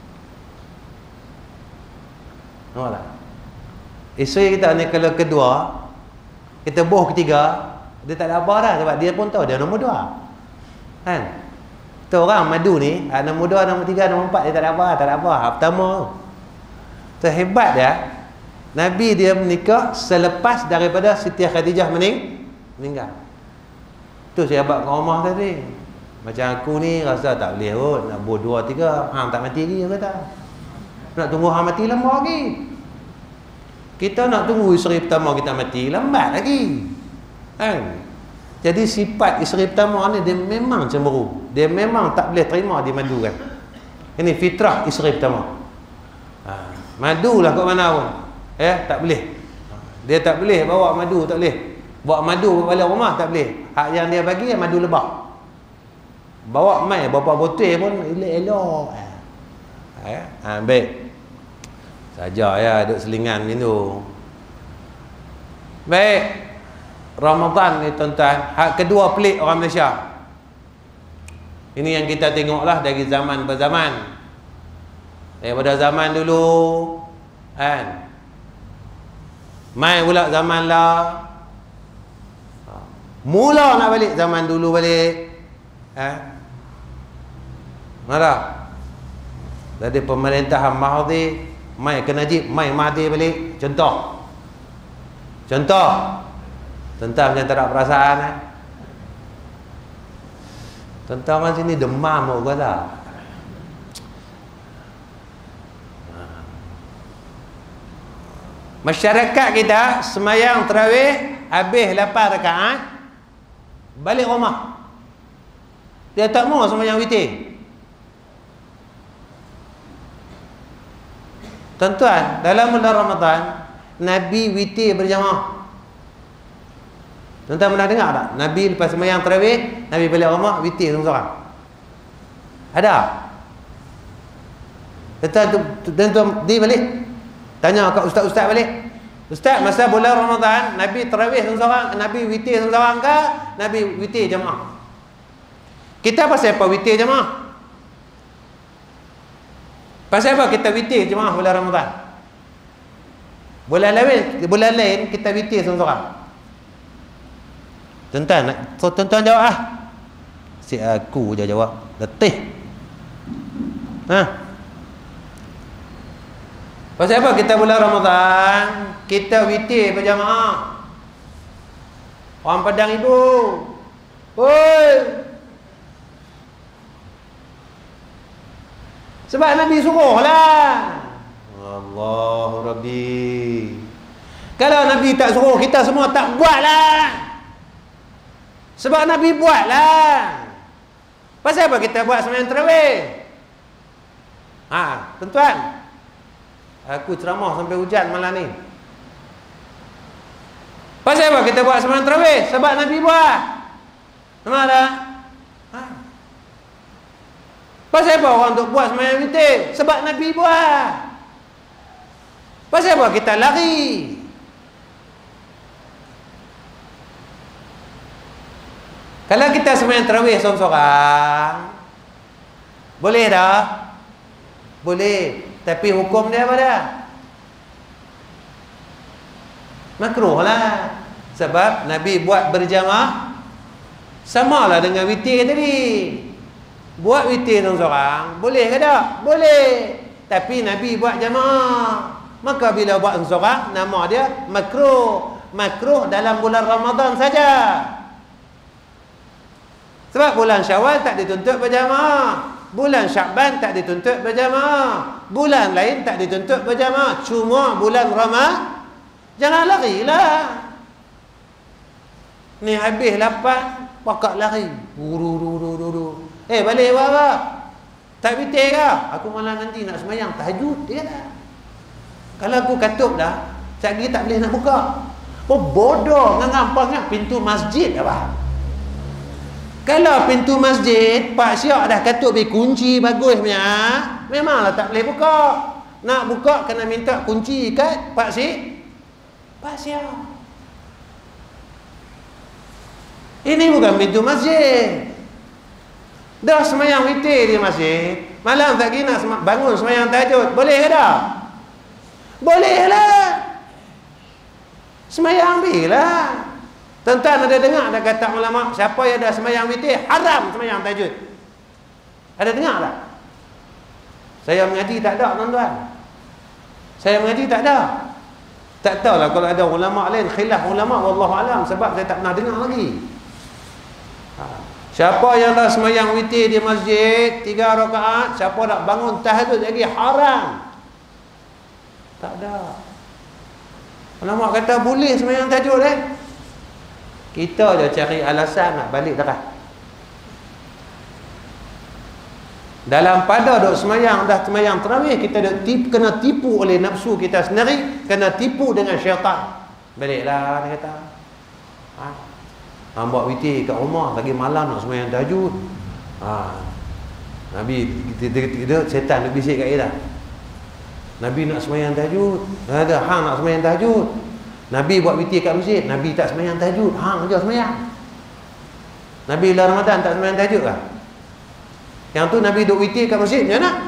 Nampak tak? Isteri kita ni kalau kedua, kita boh ketiga, dia tak ada apa dah. Sebab dia pun tahu dia nombor dua. Kan? Tu orang madu ni, nombor dua, nombor tiga, nombor empat, dia tak ada apa, tak ada apa. Pertama. Tu hebat dia. Nabi dia menikah selepas daripada Siti Khadijah mening meninggal. Tu saya abang kat rumah tadi. Macam aku ni rasa tak boleh kot, nak boh dua, tiga, hang tak mati lagi, kata. Nak tunggu hang mati lama lagi. Kita nak tunggu isteri pertama kita mati, lambat lagi. Kan? Jadi sifat isteri pertama ni dia memang cemburu. Dia memang tak boleh terima dimadukan. Ini fitrah isteri pertama. Ha, madulah kat mana pun. Eh, tak boleh. Dia tak boleh bawa madu, tak boleh. Bawa madu balik rumah tak boleh. Hak yang dia bagi madu lebah. Bawa mai berapa botol pun elok-elok. Eh, ha, baik. Saja ya duk selingan macam tu. Baik. Ramadan ni tuan-tuan, hak kedua pelik orang Malaysia. Ini yang kita tengoklah dari zaman ke zaman. Daripada zaman dulu kan. Mai pula zaman lah. Mula nak balik zaman dulu balik. Eh? Mana? Dari pemerintahan Mahathir, mai ke Najib, mai Mahathir balik. Contoh. Contoh. Tentang macam tak ada perasaan eh? Tentang orang sini demam kau kata. Masyarakat kita semayang tarawih habis lapan rakaat balik rumah. Dia tak mau sembahyang witir. Tuan-tuan, dalam bulan Ramadan Nabi witir berjamaah. Tuan-tuan pernah dengar tak? Nabi lepas sembahyang tarawih, Nabi balik rumah witir seorang-seorang. Ada? Tuan-tuan di balik tanya kat ustaz-ustaz balik. Ustaz, masa bulan Ramadan Nabi tarawih seorang-seorang, Nabi witir seorang-seorang ke Nabi witir jamaah? Kita pasal apa witir jamaah? Pasal apa kita witir jemaah bulan Ramadan? Bulan lain, bulan lain kita witir seorang-seorang. Tuan-tuan, so, tuan-tuan jawab ah. Si aku je jawab. Letih. Ha? Pasal apa kita bulan Ramadan kita witir berjamaah? Orang Padang ibu. Oi. Sebab Nabi suruh lah. Allahu Rabbi. Kalau Nabi tak suruh, kita semua tak buat lah. Sebab Nabi buat lah. Pasal apa kita buat sembahyang tarawih? Ha, tuan-tuan, aku ceramah sampai hujan malam ni. Pasal apa kita buat sembahyang tarawih? Sebab Nabi buat. Nampak tak? Ha. Pasal apa orang untuk buat sembahyang witir? Sebab Nabi buat. Pasal apa kita lari? Kalau kita sembahyang tarawih seorang-seorang, boleh tak? Boleh. Tapi hukum dia apa dah? Makruh lah. Sebab Nabi buat berjamaah samalah dengan witir tadi. Buat witir seorang-seorang, boleh ke tak? Boleh. Tapi Nabi buat jamaah. Maka bila buat seorang, nama dia makruh. Makruh dalam bulan Ramadan saja. Sebab bulan Syawal tak dituntut berjamaah. Bulan Syakban tak dituntut berjamaah. Bulan lain tak dituntut berjamaah. Cuma bulan Ramadan, jangan larilah. Ni habis lapan, pakak lari. Uru-uru-uru-uru. Eh, balik buat apa? Tak witir ke? Aku malam nanti nak sembahyang tahajud. Dia dah. Kalau aku katuk dah, sekejap lagi tak boleh nak buka. Oh, bodoh. Ngampangnya pintu masjid apa? Kalau pintu masjid, Pak Syak dah katuk beri kunci bagus punya, memanglah tak boleh buka. Nak buka kena minta kunci kat Pak Syak. Pak Syak. Ini bukan pintu masjid. Dah semayang witir di masjid, malam tak kena bangun semayang tahajud, boleh ke tak? Boleh lah. Semayang bila. Tuan-tuan ada dengar ada kata ulama, siapa yang dah semayang witir haram semayang tahajud? Ada dengar tak? Saya mengaji tak ada, tuan-tuan. Saya mengaji tak ada. Tak tahulah kalau ada ulama lain khilaf ulama, wallahu alam, sebab saya tak pernah dengar lagi. Ha. Siapa yang dah semayang witir di masjid tiga rakaat, siapa nak bangun tahajud lagi haram. Tak ada. Ulama kata boleh semayang tahajud eh. Kita je cari alasan nak balik dah. Dalam pada duk semayang, dah semayang tarawih, kita dah tipu, kena tipu oleh nafsu kita sendiri, kena tipu dengan syaitan. Baliklah dia kata. Ha. Hang buat witir kat rumah lagi malam nak semayang tahajud. Ha. Nabi dia setan dia bisik kat dia dah. Nabi nak semayang tahajud. Ada hang nak semayang tahajud. Nabi buat witir kat masjid, Nabi tak semayang tahajud. Hang aja semayang. Nabi bulan Ramadan tak semayang tahajud kah? Yang tu Nabi duk witir kat masjid, macam mana?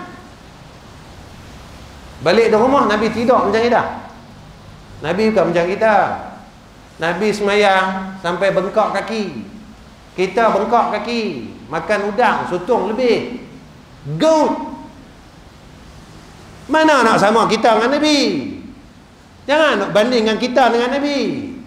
Balik di rumah Nabi tidur macam kita. Nabi bukan macam kita. Nabi semayang sampai bengkak kaki. Kita bengkak kaki, makan udang, sotong lebih. Goat. Mana nak sama kita dengan Nabi? Jangan nak bandingkan kita dengan Nabi.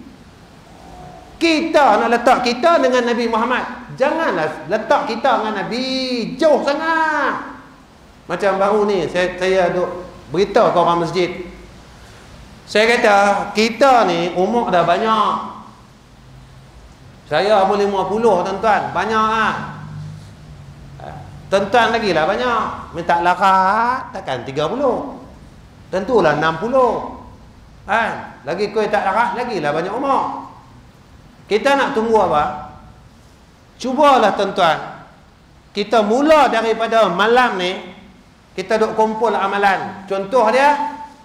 Kita nak letak kita dengan Nabi Muhammad. Janganlah letak kita dengan Nabi. Jauh sangat. Macam baru ni saya saya duk beritahu ke orang masjid. Saya kata kita ni umur dah banyak. Saya pun lima puluh tuan-tuan. Banyak lah. Tuan-tuan lagi lah banyak. Minta larat takkan tiga puluh. Tentulah enam puluh. Kan? Lagi kau tak larat, lagilah banyak umur. Kita nak tunggu apa? Cubalah tuan-tuan. Kita mula daripada malam ni, kita duk kumpul amalan. Contoh dia,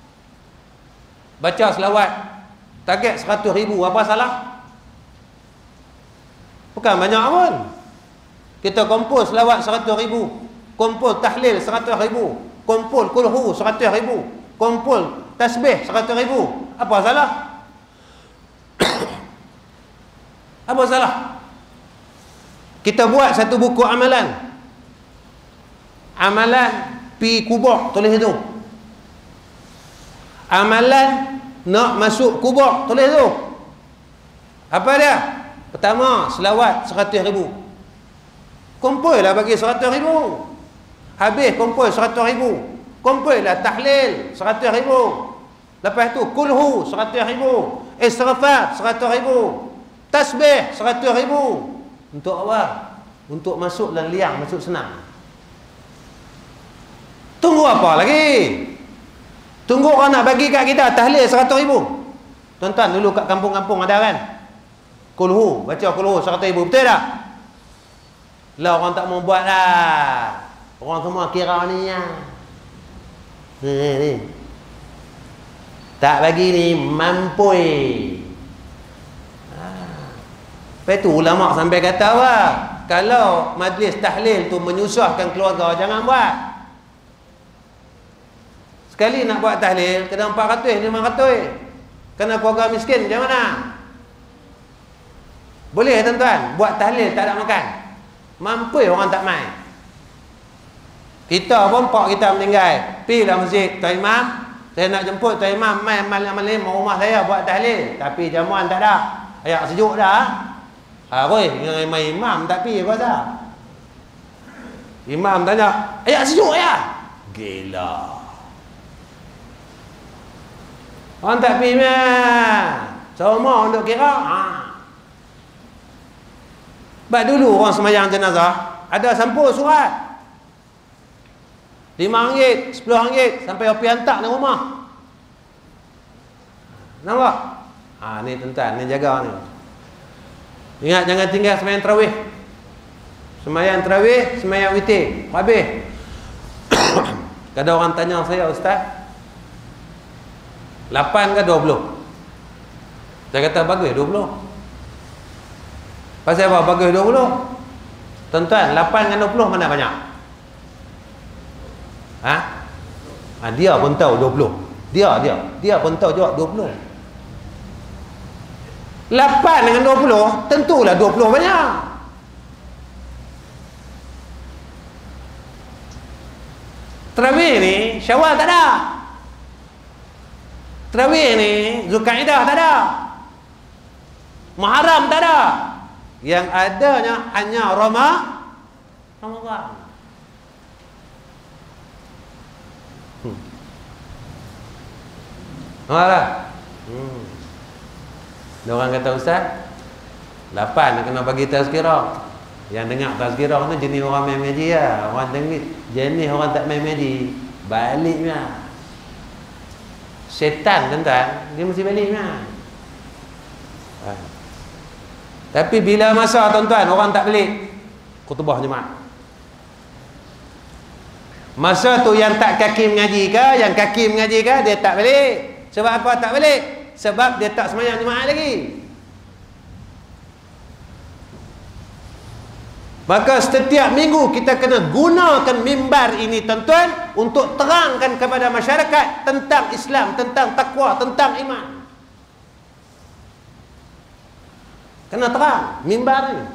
baca selawat target seratus ribu, apa salah? Bukan banyak pun. Kita kumpul selawat seratus ribu, kumpul tahlil seratus ribu, kumpul kulhu seratus ribu, kumpul tasbih seratus ribu. Apa salah? Apa salah? Kita buat satu buku amalan. Amalan pi kubur, tulis itu. Amalan nak masuk kubur, tulis itu. Apa dia? Pertama, selawat seratus ribu. Kumpul lah bagi seratus ribu. Habis kumpul seratus ribu. Kumpul lah tahlil seratus ribu. Lepas tu kulhu seratus ribu. Istighfar seratus ribu. Tasbih seratus ribu. Untuk apa? Untuk masuk dalam liang, masuk senang. Tunggu apa lagi? Tunggu orang nak bagi kat kita tahlil seratus ribu. Tuan-tuan dulu kat kampung-kampung ada kan? Kulhu, baca kulhu seratus ribu, betul tak? Lah orang tak mau buat lah. Orang semua kira ni ya. Ni, ni. Tak bagi ni mampu. Ha. Lepas tu ulama sampai kata apa? Kalau majlis tahlil tu menyusahkan keluarga, jangan buat. Sekali nak buat tahlil kena empat ratus, lima ratus. Kena keluarga miskin macam mana? Boleh tuan-tuan buat tahlil tak ada makan. Mampu orang tak main. Kita pun pak kita meninggal, pergi dalam masjid, Tuan Imam, saya nak jemput Tuan Imam main malam-malam rumah saya buat tahlil, tapi jamuan tak ada. Ayak sejuk dah. Ha boy, dengan main imam tak pergi kuasa. Imam tanya, "Ayak sejuk ya?" Gila. Orang tak pergi meh. Semua untuk kira. Ha. Baik dulu orang sembahyang jenazah ada sampul surat. lima ringgit, sepuluh ringgit sampai api hantar di rumah. Nampak? Ha ni tuan-tuan, ni jaga ni. Ingat jangan tinggal sembahyang tarawih. Sembahyang tarawih, sembahyang witir, habis. Kadang orang tanya saya, "Ustaz, lapan ke dua puluh?" Saya kata bagus dua puluh. Pasal apa bagus dua puluh? Tuan-tuan, lapan dengan dua puluh mana banyak? Ha? Ha dia pun tahu dua puluh. Dia dia, dia pun tahu jawab dua puluh. lapan dengan dua puluh tentulah dua puluh banyak. Tarawih ni Syawal tak ada. Tarawih ni Zulkaidah tak ada. Muharram tak ada. Yang adanya hanya Rama Ramadan. Hmm. Alah. Hmm. Ada orang kata, "Ustaz, lapan kena bagi tazkirah." Yang dengar tazkirah tu jenis orang main meji lah. Orang dengar jenis orang tak main meji, baliknya. Setan tuan-tuan, dia mesti baliknya. Ha. Tapi bila masa tuan-tuan orang tak balik, khutbah jemaah. Masa tu yang tak kaki mengaji ke, yang kaki mengaji ke, dia tak balik. Sebab apa tak balik? Sebab dia tak sembahyang jemaah lagi. Maka setiap minggu kita kena gunakan mimbar ini tuan-tuan untuk terangkan kepada masyarakat tentang Islam, tentang takwa, tentang iman. Kena terang mimbar ini.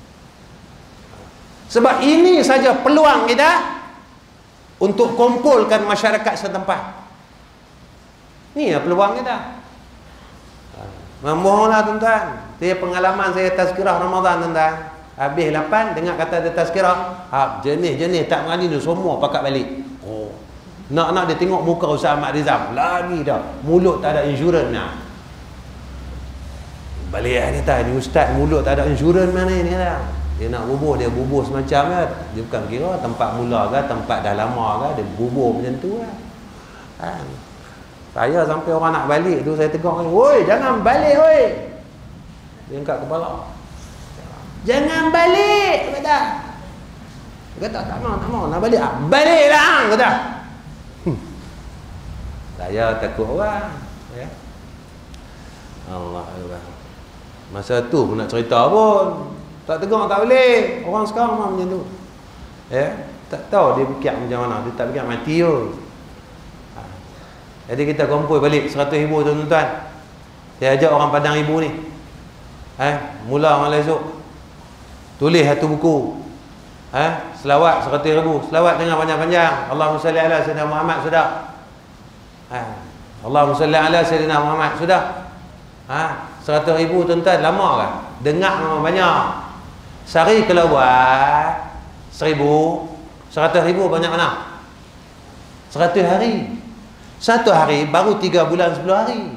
Sebab ini saja peluang kita untuk kumpulkan masyarakat setempat. Ini ya peluang kita. Memohonlah tuan-tuan. Saya pengalaman saya tazkirah Ramadan tuan-tuan. Habis lapan dengar kata ada tazkirah. Ha, jenis-jenis tak mengaji ni semua pakat balik. Oh. Nak-nak dia tengok muka Ustaz Ahmad Rizam. Lagi dah. Mulut tak ada insurans dah. Balik lah kata, ni ustaz mulut tak ada insurans mana ni kata. Dia nak bubuh, dia bubuh semacam kan. Dia bukan kira tempat mula ke, tempat dah lama ke, dia bubuh macam tu lah. Ha. Saya sampai orang nak balik tu, saya tegur, woi jangan balik woi. Dia angkat kepala. Jangan balik, dia kata. Dia kata tak mau, tak mau nak balik. Ah, baliklah kata. Hmm. Saya takut orang, ya. Allah Allah. Masa tu pun nak cerita pun tak tegur tak boleh. Orang sekarang memang macam tu. Ya, tak tahu dia fikir macam mana, dia tak fikir mati tu. Ha. Jadi kita kumpul balik seratus ribu tuan-tuan. Saya ajak orang Padang Ibu ni. Eh, mula malam esok. Tulis satu buku. Eh, selawat seratus ribu. Selawat dengan panjang-panjang. Allahumma salli ala sayyidina Muhammad, sudah. Eh, Allahumma salli ala sayyidina Muhammad, sudah. Ha, seratus ribu tuan-tuan lama kan? Dengar memang banyak. Sehari kalau buat seribu, seratus ribu banyak mana? Seratus hari. Satu hari baru tiga bulan sepuluh hari.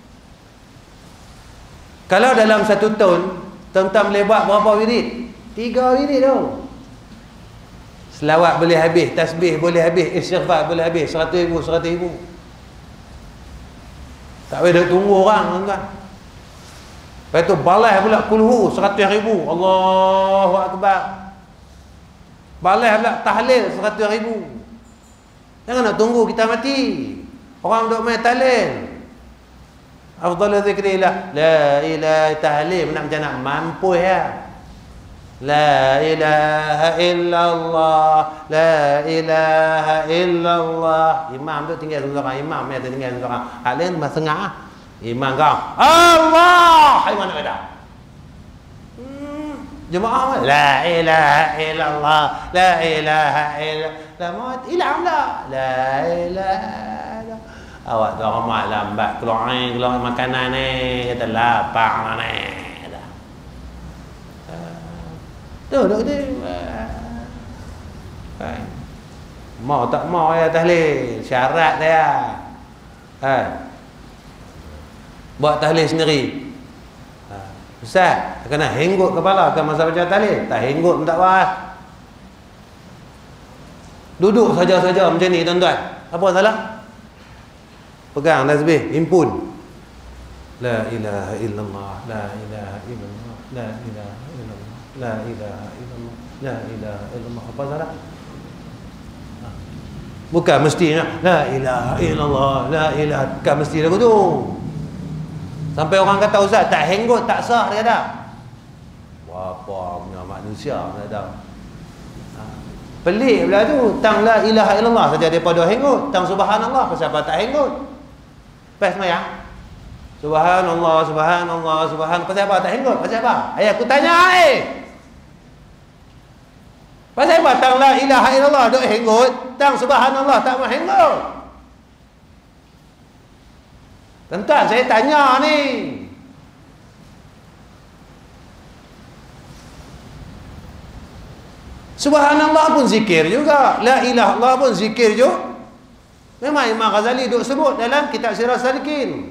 Kalau dalam satu tahun, tuan-tuan boleh buat berapa wirid? Tiga wirid tu. Selawat boleh habis, tasbih boleh habis, istighfar boleh habis, seratus ribu, seratus ribu. Tak boleh tunggu orang tuan-tuan. Lepas tu balas pula kulhu seratus ribu. Allahu Akbar. Balas pula tahlil seratus ribu. Jangan nak tunggu kita mati. Orang duk main tahlil. Afdal zikrillah la ilaha tahlil nak macam nak mampu ya. La ilaha illallah, la ilaha illallah. Imam tu tinggal seorang, imam dia tinggal seorang. Hak lain masa tengah. Imam kau Allah, hai mana ada? Hmm, jemaah la ilaha illallah, la ilaha illallah. Mat hilang dah. La ilaha. Awak tu ramai lambat keluar air, keluar makanan ni, kata lapar ni. Tu duk dia. Mau tak mau ya tahlil, syarat dia. Ha. Buat tahlil sendiri. Ha. Ustaz, kena henggut kepala ke masa baca tahlil? Tak henggut pun tak apa. Duduk saja-saja macam ni tuan-tuan. Apa salah? Pegang tasbih, himpun. La ilaha illallah, la ilaha illallah, la ilaha illallah, la ilaha illallah, la ilaha illallah. Apa salah? Ha. Bukan mestinya la ilaha illallah, la ilaha, bukan mesti lagu tu. Sampai orang kata ustaz tak henggut tak sah dia dah. Apa punya manusia dia dah. Ha. Pelik pula tu, tang la ilaha illallah saja daripada henggut, tang subhanallah pasal apa tak henggut? Pas sembahyang. Subhanallah, subhanallah, subhanallah. Pasal apa tak henggut? Pasal apa? Ayah aku tanya eh. Pasal apa tang la ilaha illallah duk henggut, tang subhanallah tak mau henggut? Tuan-tuan, saya tanya ni. Subhanallah pun zikir juga. La ilaha illallah pun zikir juga. Memang Imam Ghazali duk sebut dalam kitab Siraj Salikin.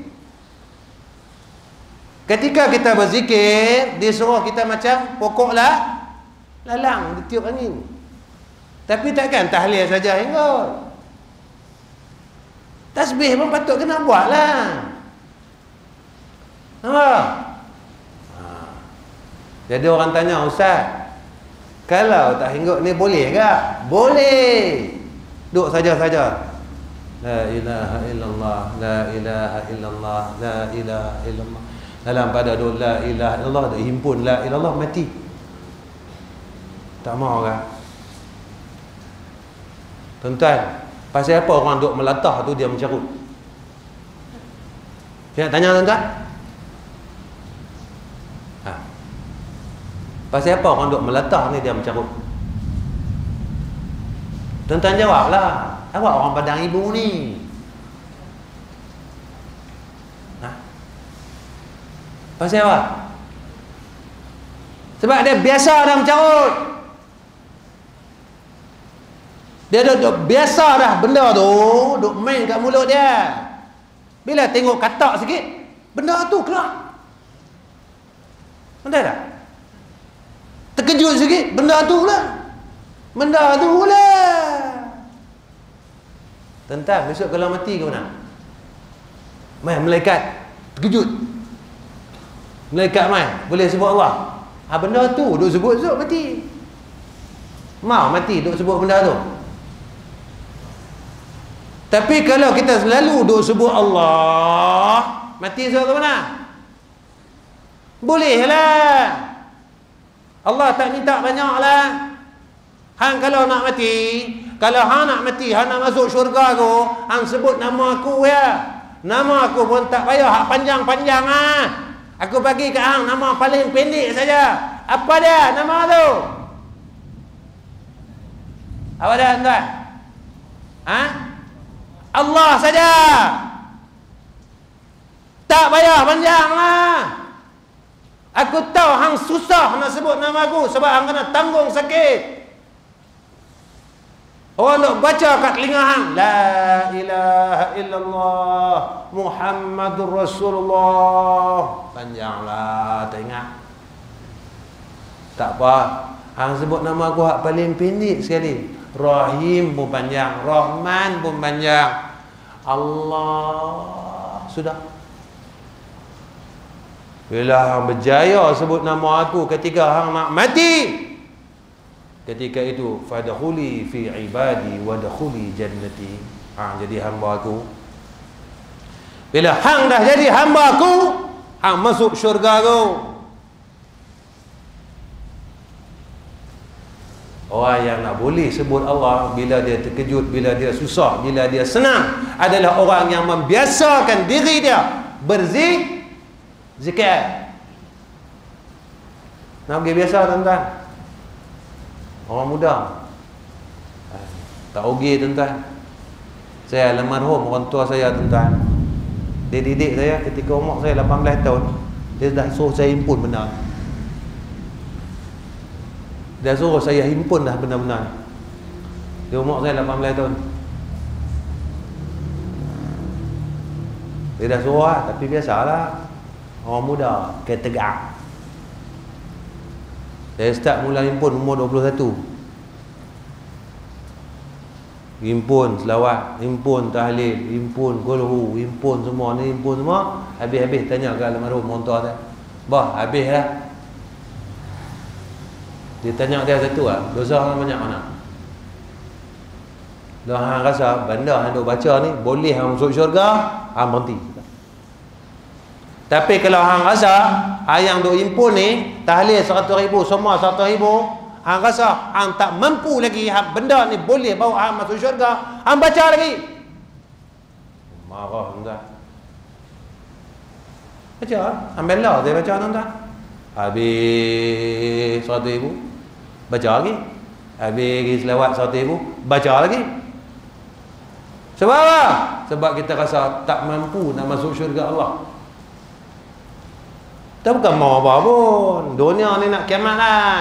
Ketika kita berzikir, disuruh kita macam pokoklah lalang ditiup angin. Tapi takkan tahlil saja hingga. Tasbih pun patut kena buatlah. Nampak? Ha. Jadi orang tanya, ustaz, kalau tak hingga ni boleh ke? Boleh. Duduk saja-saja. La ilaha illallah, la ilaha illallah, la ilaha illallah. Dalam pada dua la ilaha illallah dah himpun la ilallah mati. Tak mau kan? Tuan-tuan, pasal apa orang duk melatah tu dia mencarut? Saya nak tanya tuan-tuan. Ha. Pasal apa orang duk melatah ni dia mencarut? Tuan-tuan jawablah. Awak orang Padang Ibu ni. Ha? Pasal apa? Sebab dia biasa dah mencarut. Dia dah, dah biasa dah benda tu duk main kat mulut dia. Bila tengok katak sikit, benda tu keluar. Benda tak? Terkejut sikit, benda tu pula. Benda tu pula. Tentang besok kalau mati ke mana? Mai malaikat terkejut. Malaikat mai, boleh sebut Allah. Ha, benda tu duk sebut zuk mati. Mau mati duk sebut benda tu. Tapi kalau kita selalu duk sebut Allah, mati zuk ke mana? Bolehlah. Allah tak minta banyaklah. Hang kalau nak mati, kalau hang nak mati, hang nak masuk syurga tu, hang sebut nama aku ya. Nama aku pun tak payah hak panjang-panjang ah. Aku bagi kat hang nama paling pendek saja. Apa dia nama tu? Apa dia tuan? Ha? Allah saja. Tak payah panjanglah. Aku tahu hang susah nak sebut nama aku sebab hang kena tanggung sakit. Orang nak baca kat telinga hang, la ilaha illallah Muhammadur Rasulullah. Panjanglah tak ingat. Tak apa. Hang sebut nama aku hak paling pendek sekali. Rahim pun panjang, Rahman pun panjang. Allah sudah. Bila hang berjaya sebut nama aku ketika hang nak mati, ketika itu fadkhuli fi ibadi wadkhuli jannati. Ha, jadi hamba aku. Bila hang dah jadi hamba aku, hang masuk syurga aku. Orang yang nak boleh sebut Allah bila dia terkejut, bila dia susah, bila dia senang adalah orang yang membiasakan diri dia berzikir. Zikir. Nak pergi biasa tuan-tuan. Orang muda tak rugi tuan-tuan. Saya almarhum orang tua saya tuan-tuan. Dia didik saya ketika umur saya lapan belas tahun. Dia dah suruh saya himpun benda. Dia suruh saya himpun dah benda-benda. Di umur saya lapan belas tahun. Dia dah suruh lah, tapi biasalah. Orang muda kaya tegak. Saya start mula himpun umur dua puluh satu. Himpun selawat, himpun tahlil, himpun qulhu, himpun semua ni, himpun semua. Habis-habis tanya ke almarhum orang tua saya, "Bah, habis dah." Dia tanya dia satu lah, dosa hang banyak mana? Dah hang rasa benda hang duk baca ni boleh hang masuk syurga, hang berhenti. Tapi kalau hang rasa hang yang duk himpun ni tahlil seratus ribu, semua seratus ribu, hang rasa hang tak mampu lagi, hang benda ni boleh bawa hang masuk syurga, hang baca lagi. Marah tuan. Baca, ambil lah dia baca tuan. Habis seratus ribu, baca lagi. Habis lagi selawat seratus ribu, baca lagi. Sebab apa? Sebab kita rasa tak mampu nak masuk syurga Allah. Tak bukan mau apa pun. Dunia ni nak kiamat lah.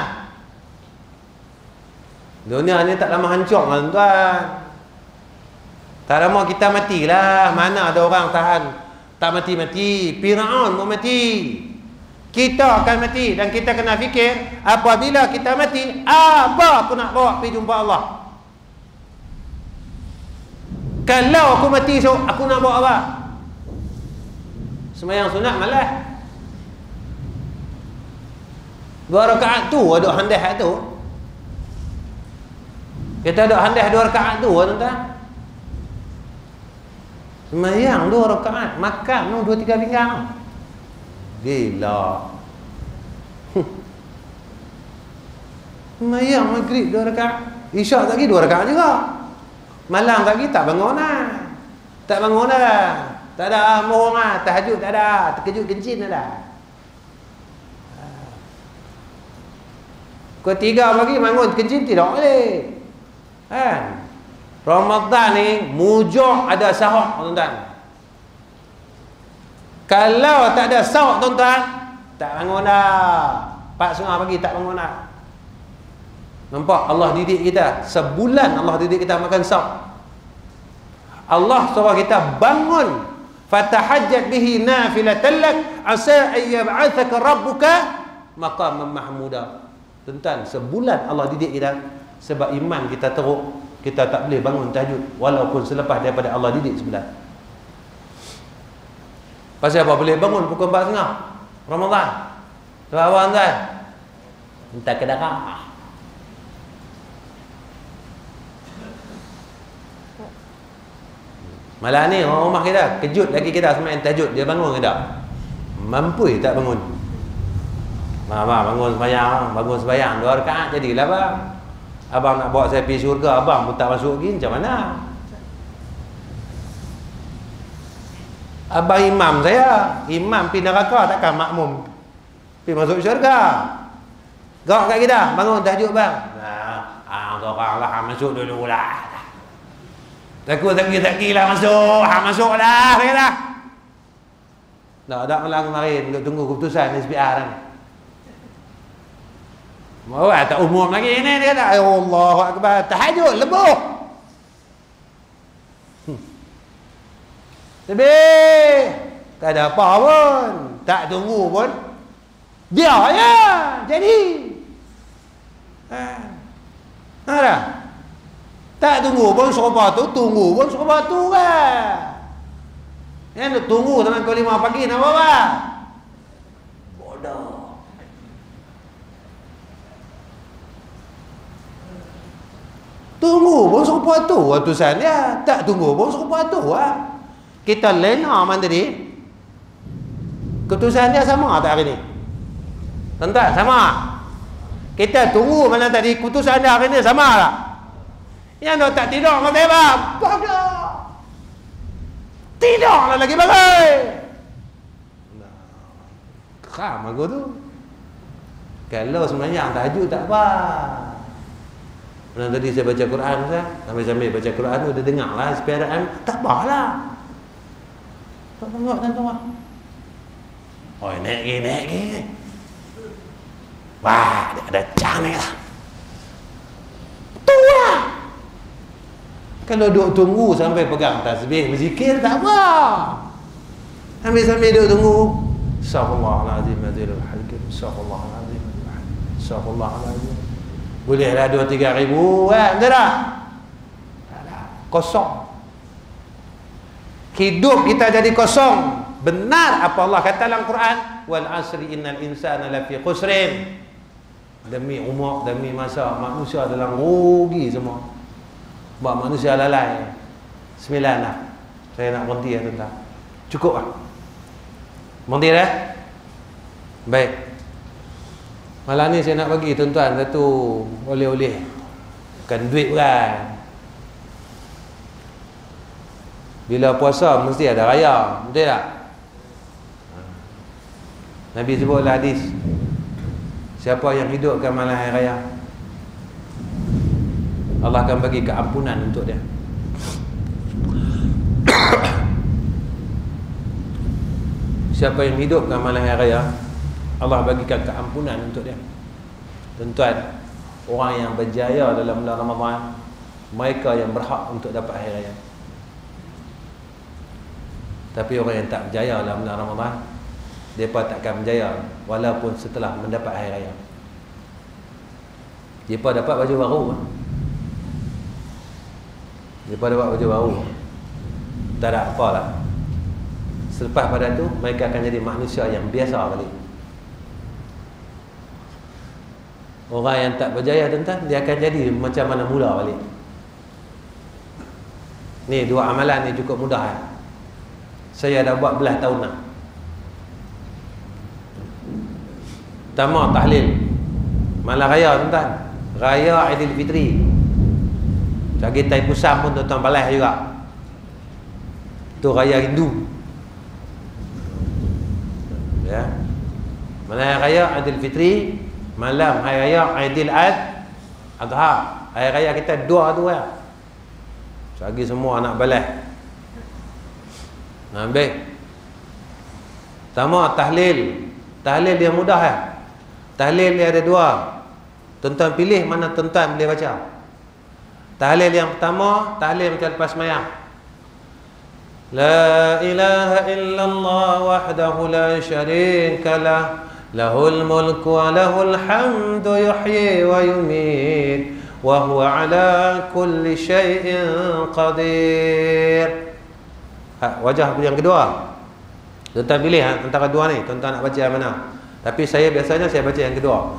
Dunia ni tak lama hancur lah tuan. Tak lama kita matilah. Mana ada orang tahan tak mati-mati. Fir'aun mau mati. Kita akan mati. Dan kita kena fikir, apabila kita mati, apa aku nak bawa pergi jumpa Allah? Kalau aku mati so, aku nak bawa apa? Sembahyang sunat malah. Dua rakaat tu ada handah tu. Kita ada handah dua rakaat tu tuan-tuan. Sembahyang dua rakaat, makan tu dua tiga pinggang. Gila. Sembahyang maghrib dua rakaat, isyak lagi dua rakaat juga. Malam lagi tak bangun lah. Tak bangun dah. Tak ada mohon lah, tahajud tak ada, terkejut kencing dah. Pukul tiga pagi bangun kencing tidak boleh. Kan? Ramadan ni mujur ada sahur tuan-tuan. Kalau tak ada sahur tuan-tuan, tak bangun dah. Empat setengah pagi tak bangun dah. Nampak Allah didik kita. Sebulan Allah didik kita makan sahur. Allah suruh kita bangun. Fatahajjat bihi nafilatan lak asa an yab'athaka rabbuka maqam mahmuda. Tuan-tuan, sebulan Allah didik kita sebab iman kita teruk, kita tak boleh bangun tahajud walaupun selepas daripada Allah didik sebulan. Pasal apa boleh bangun pukul empat tiga puluh Ramadan? Sebab awak tuan entah ke darah. Malah ni orang rumah kita kejut lagi kita semain tahajud, dia bangun ke tak? Mampu tak bangun? Mama bangun sembahyang, bangun sembahyang dua rakaat jadilah bang. Abang nak bawa saya pergi syurga, abang pun tak masuk lagi, macam mana? Abang imam saya, imam pergi neraka takkan makmum pergi masuk syurga. Gerak kat kita, bangun tahajud bang. Nah, ah orang lah masuk dulu lah. Takut tak kira tak kira masuk, ha masuk lah kata. Tak ada malam kemarin untuk tunggu keputusan S P R kan. Mau tak umum lagi ni dia kata, ya Allah akbar, tahajud lebuh. Hmm. Lebih tak ada apa pun, tak tunggu pun. Dia ya jadi. Ha. Ha dah. Tak tunggu pun serupa tu, tunggu pun serupa tu kan. Yang tunggu sampai pukul lima pagi nak apa? Bodoh. Tunggu pun serupa tu utusan dia. Tak tunggu pun serupa tu lah. Kita lena mana tadi? Keputusan dia sama tak hari ni? Tuan-tuan, sama? Kita tunggu mana tadi keputusan dia hari ni sama tak? Yang dah tak tidur kata apa? Bodoh. Tidurlah lagi bagai. Nah. Keram aku tu. Kalau sembahyang tahajud tak apa. Pernah tadi saya baca Quran saya, sambil-sambil baca Quran tu dia dengarlah sepiaraan, tak apalah. Tak tengok tak tengok. Oh, naik lagi, naik lagi. Wah, dia ada canggih lah. Tua. Kalau duduk tunggu sampai pegang tasbih, berzikir tak apa. Sambil-sambil duduk tunggu. Astaghfirullahalazim, azizul hakim. Astaghfirullahalazim, astaghfirullahalazim. Bolehlah dua tiga ribu kan, betul tak? Kosong. Hidup kita jadi kosong. Benar apa Allah kata dalam Quran, wal asri innal insana lafi khusrin. Demi umur, demi masa, manusia dalam rugi semua. Buat manusia lalai. Sembilan lah. Saya nak berhenti ya tuan-tuan. Cukup lah. Berhenti dah? Baik. Malam ni saya nak bagi tuan-tuan satu oleh-oleh. Bukan duit kan. Bila puasa mesti ada raya. Betul tak? Nabi sebutlah hadis. Siapa yang hidupkan malam hari raya, Allah akan bagi keampunan untuk dia. Siapa yang hidupkan malam hari raya, Allah bagikan keampunan untuk dia. Tuan-tuan, orang yang berjaya dalam bulan Ramadan, mereka yang berhak untuk dapat hari raya. Tapi orang yang tak berjaya dalam bulan Ramadan, mereka takkan berjaya walaupun setelah mendapat hari raya. Mereka dapat baju baru, mereka dapat baju baru, tak ada apalah. Selepas pada tu mereka akan jadi manusia yang biasa balik. Orang yang tak berjaya tuan-tuan, dia akan jadi macam mana mula balik. Ni dua amalan ni cukup mudah eh? Saya dah buat belah tahun dah. Pertama, tahlil malam raya tuan-tuan, raya Aidilfitri. Lagi Tai Pusam pun tuan-tuan balas juga. Tu raya Hindu. Ya. Malam raya Aidilfitri, malam hari raya Aidil Adha. Hari raya kita dua tu ya. Lagi semua anak balas. Ambil. Pertama tahlil. Tahlil dia mudah ya. Tahlil dia ada dua. Tuan-tuan pilih mana tuan-tuan boleh baca. Tahlil yang pertama, tahlil macam lepas sembahyang. La ilaha illallah wahdahu la syarika lah, Lahul mulku wa lahul hamdu yuhyi wa yumit wa huwa ala kulli syai'in qadir. Ha, wajah yang kedua. Tuan-tuan pilih ha, antara dua ni, tuan-tuan nak baca yang mana. Tapi saya biasanya saya baca yang kedua.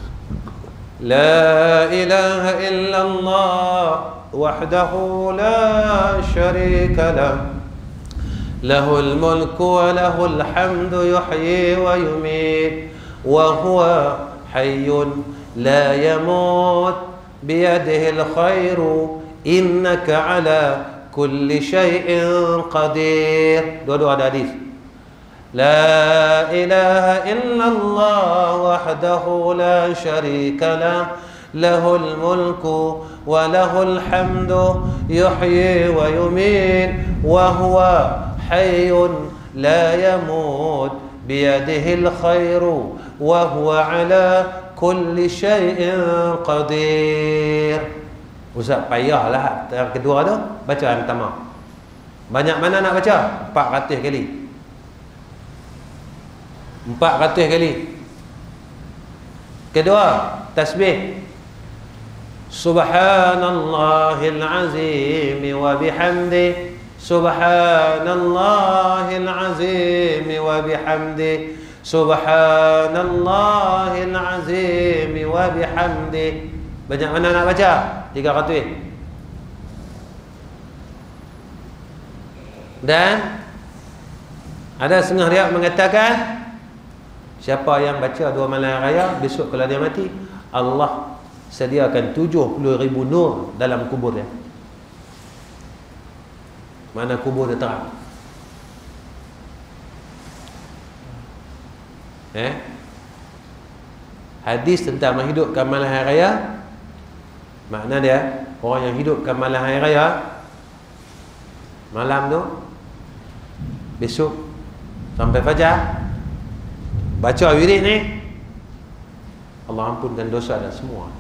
La ilaha illallah wahdahu la syarika lah. Lahul mulku wa lahul hamdu yuhyi wa yumit wa huwa hayyun la yamut biyadihil khairu innaka ala kulli syai'in qadir. Dua-dua ada hadis. La ilaha illallah wahdahu la syarika lah. Lahul mulku wa lahul hamdu yuhyi wa yumit wa huwa hayyun la yamut biyadihil khairu wa huwa ala kulli syai'in qadir. Ustaz payahlah yang kedua tu, baca yang pertama. Banyak mana nak baca? empat ratus kali. empat ratus kali. Kedua, tasbih. Subhanallahil azim wa bihamdi. Subhanallahil azim wa bihamdi. Subhanallahil azim wa bihamdi. Banyak mana nak baca? tiga ratus. Dan ada setengah riwayat mengatakan siapa yang baca dua malam raya besok kalau dia mati, Allah sediakan tujuh puluh ribu nur dalam kubur dia. Mana kubur dia terang. Eh? Hadis tentang menghidupkan malam hari raya, makna dia orang yang hidupkan malam hari raya, malam tu besok sampai fajar baca wirid ni, Allah ampunkan dosa dan semua.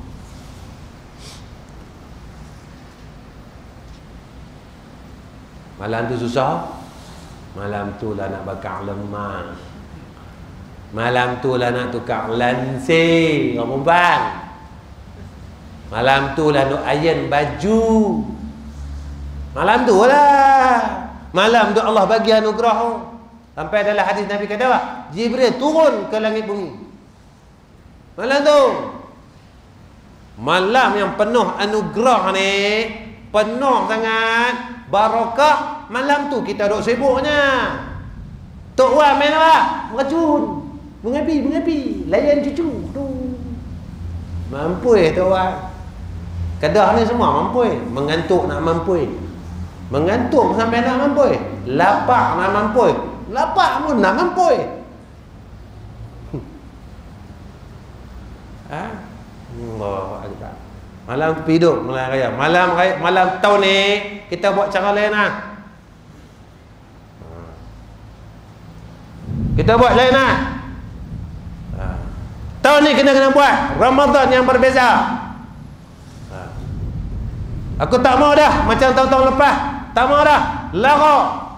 Malam tu susah, malam tu lah nak bakar lemah, malam tu lah nak tukar lansir perempuan, malam tu lah nak iron baju, malam tu lah malam tu Allah bagi anugerah. Sampai dalam hadis Nabi kata apa? Jibril turun ke langit bumi malam tu. Malam yang penuh anugerah ni, penuh sangat barakah. Malam tu kita duk sibuknya Tok Wan main apa? Meracun, mengapi, mengapi, layan cucu tu. Mampu eh Tok Wan. Kedah ni semua mampu eh. Mengantuk nak mampu eh. Mengantuk sampai nak mampu eh. Lapar nak mampu eh. Lapar pun nak mampu eh. Ha? Allah Akbar. Malam hidup malam raya. Malam raya, malam tahun ni kita buat cara lain lah. Kita buat lain lah. Tahun ni kena kena buat Ramadan yang berbeza. Aku tak mau dah macam tahun-tahun lepas. Tak mau dah, lara.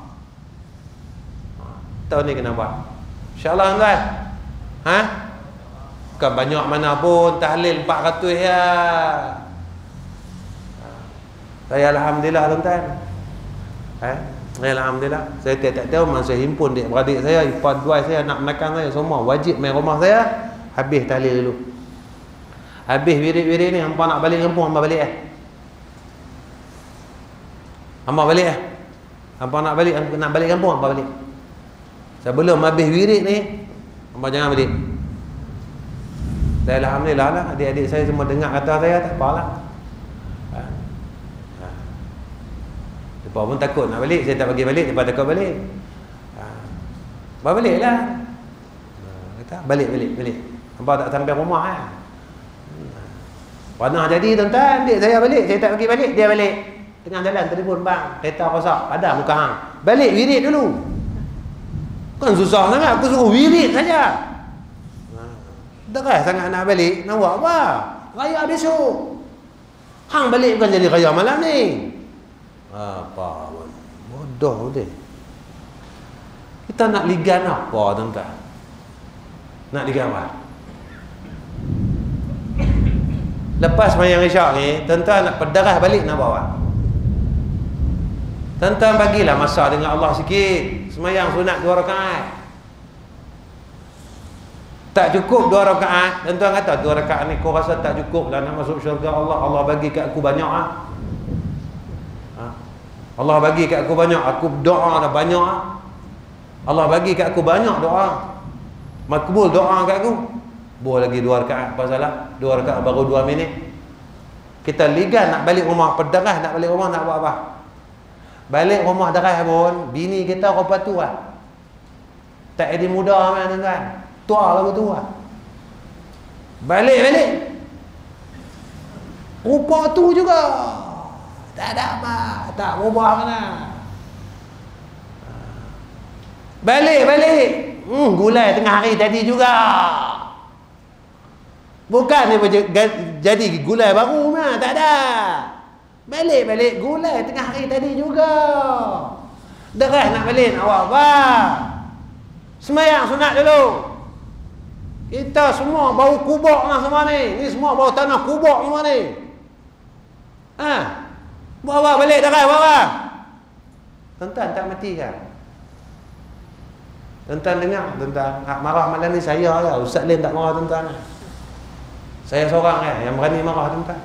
Tahun ni kena buat, InsyaAllah tuan. Ha? Bukan banyak mana pun, tahlil empat ratus ya. Saya Alhamdulillah tuan-tuan. Ha? Alhamdulillah. Saya tak tahu masa himpun dik beradik saya, ipar dua saya, anak menakan saya semua wajib main rumah saya. Habis tahlil dulu. Habis wirid-wirid ni, hampa nak balik kampung, hampa balik eh. Hampa balik eh. Hampa nak balik, nak balik kampung, hampa balik. Sebelum habis wirid ni, hampa jangan balik. Saya Alhamdulillah lah, adik-adik saya semua dengar kata saya, tak apalah. Ha. Ha. Mereka pun takut nak balik, saya tak bagi balik, mereka takut balik. Ha. Bawa balik lah. Ha. Kata, balik, balik, balik. Hampa tak sampai rumah kan. Pernah jadi tuan-tuan, adik saya balik, saya tak bagi balik, dia balik. Tengah jalan telefon, bang, kereta rosak, ada muka hang. Balik wirid dulu. Kan susah sangat, aku suruh wirid saja. Deras sangat nak balik, nak buat apa? Raya besok. Hang balik bukan jadi raya malam ni. Apa? Bodoh dia. Kita nak ligan apa tuan-tuan? nak digawal. Lepas sembahyang isyak ni, tuan-tuan nak berdarah balik nak bawa. Tuan-tuan bagilah masa dengan Allah sikit. Sembahyang sunat dua rakaat. Tak cukup dua rakaat. Tuan-tuan kata dua rakaat ni kau rasa tak cukup lah nak masuk syurga Allah. Allah bagi kat aku banyak ah. Ha? Allah bagi kat aku banyak. Aku doa dah banyak ah. Allah bagi kat aku banyak doa. Makbul doa kat aku. Boleh lagi dua rakaat, apa salah? Dua rakaat baru dua minit. Kita ligan nak balik rumah, berdarah nak balik rumah nak buat apa? Balik rumah darah pun, bini kita rupa tu lah. Tak ada muda mana tuan-tuan. Tua lagu tu lah. Balik-balik. Rupa tu juga. Tak ada apa. Tak berubah mana. Balik-balik. Hmm, gulai tengah hari tadi juga. Bukan dia jadi gulai baru mah, tak ada. Balik-balik gulai tengah hari tadi juga. Derah nak balik nak buat apa? Sembahyang sunat dulu. Kita semua bau kubur lah semua ni. Ni semua bau tanah kubur semua ni. Ha? Buat apa balik derah buat apa? Tuan-tuan tak mati kan? Tuan-tuan dengar, tuan-tuan. Hak marah malam ni saya lah. Ustaz Lim tak marah tuan-tuan. Saya seorang kan yang berani marah tuan-tuan.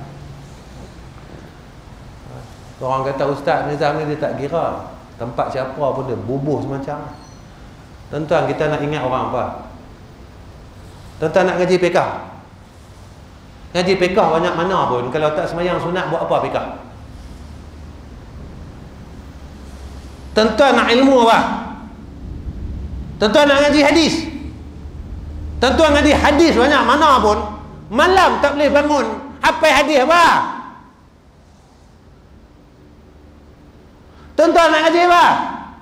Orang kata Ustaz Nizam ni dia tak kira tempat siapa pun dia bubuh semacam. Tuan-tuan, kita nak ingat orang apa? Tuan-tuan nak ngaji P K. Ngaji P K banyak mana pun, kalau tak sembahyang sunat buat apa P K? Tuan-tuan nak ilmu apa? Tuan-tuan nak ngaji hadis. Tuan-tuan ngaji hadis banyak mana pun, malam tak boleh bangun hafal hadis apa? Tuan-tuan nak ngaji apa?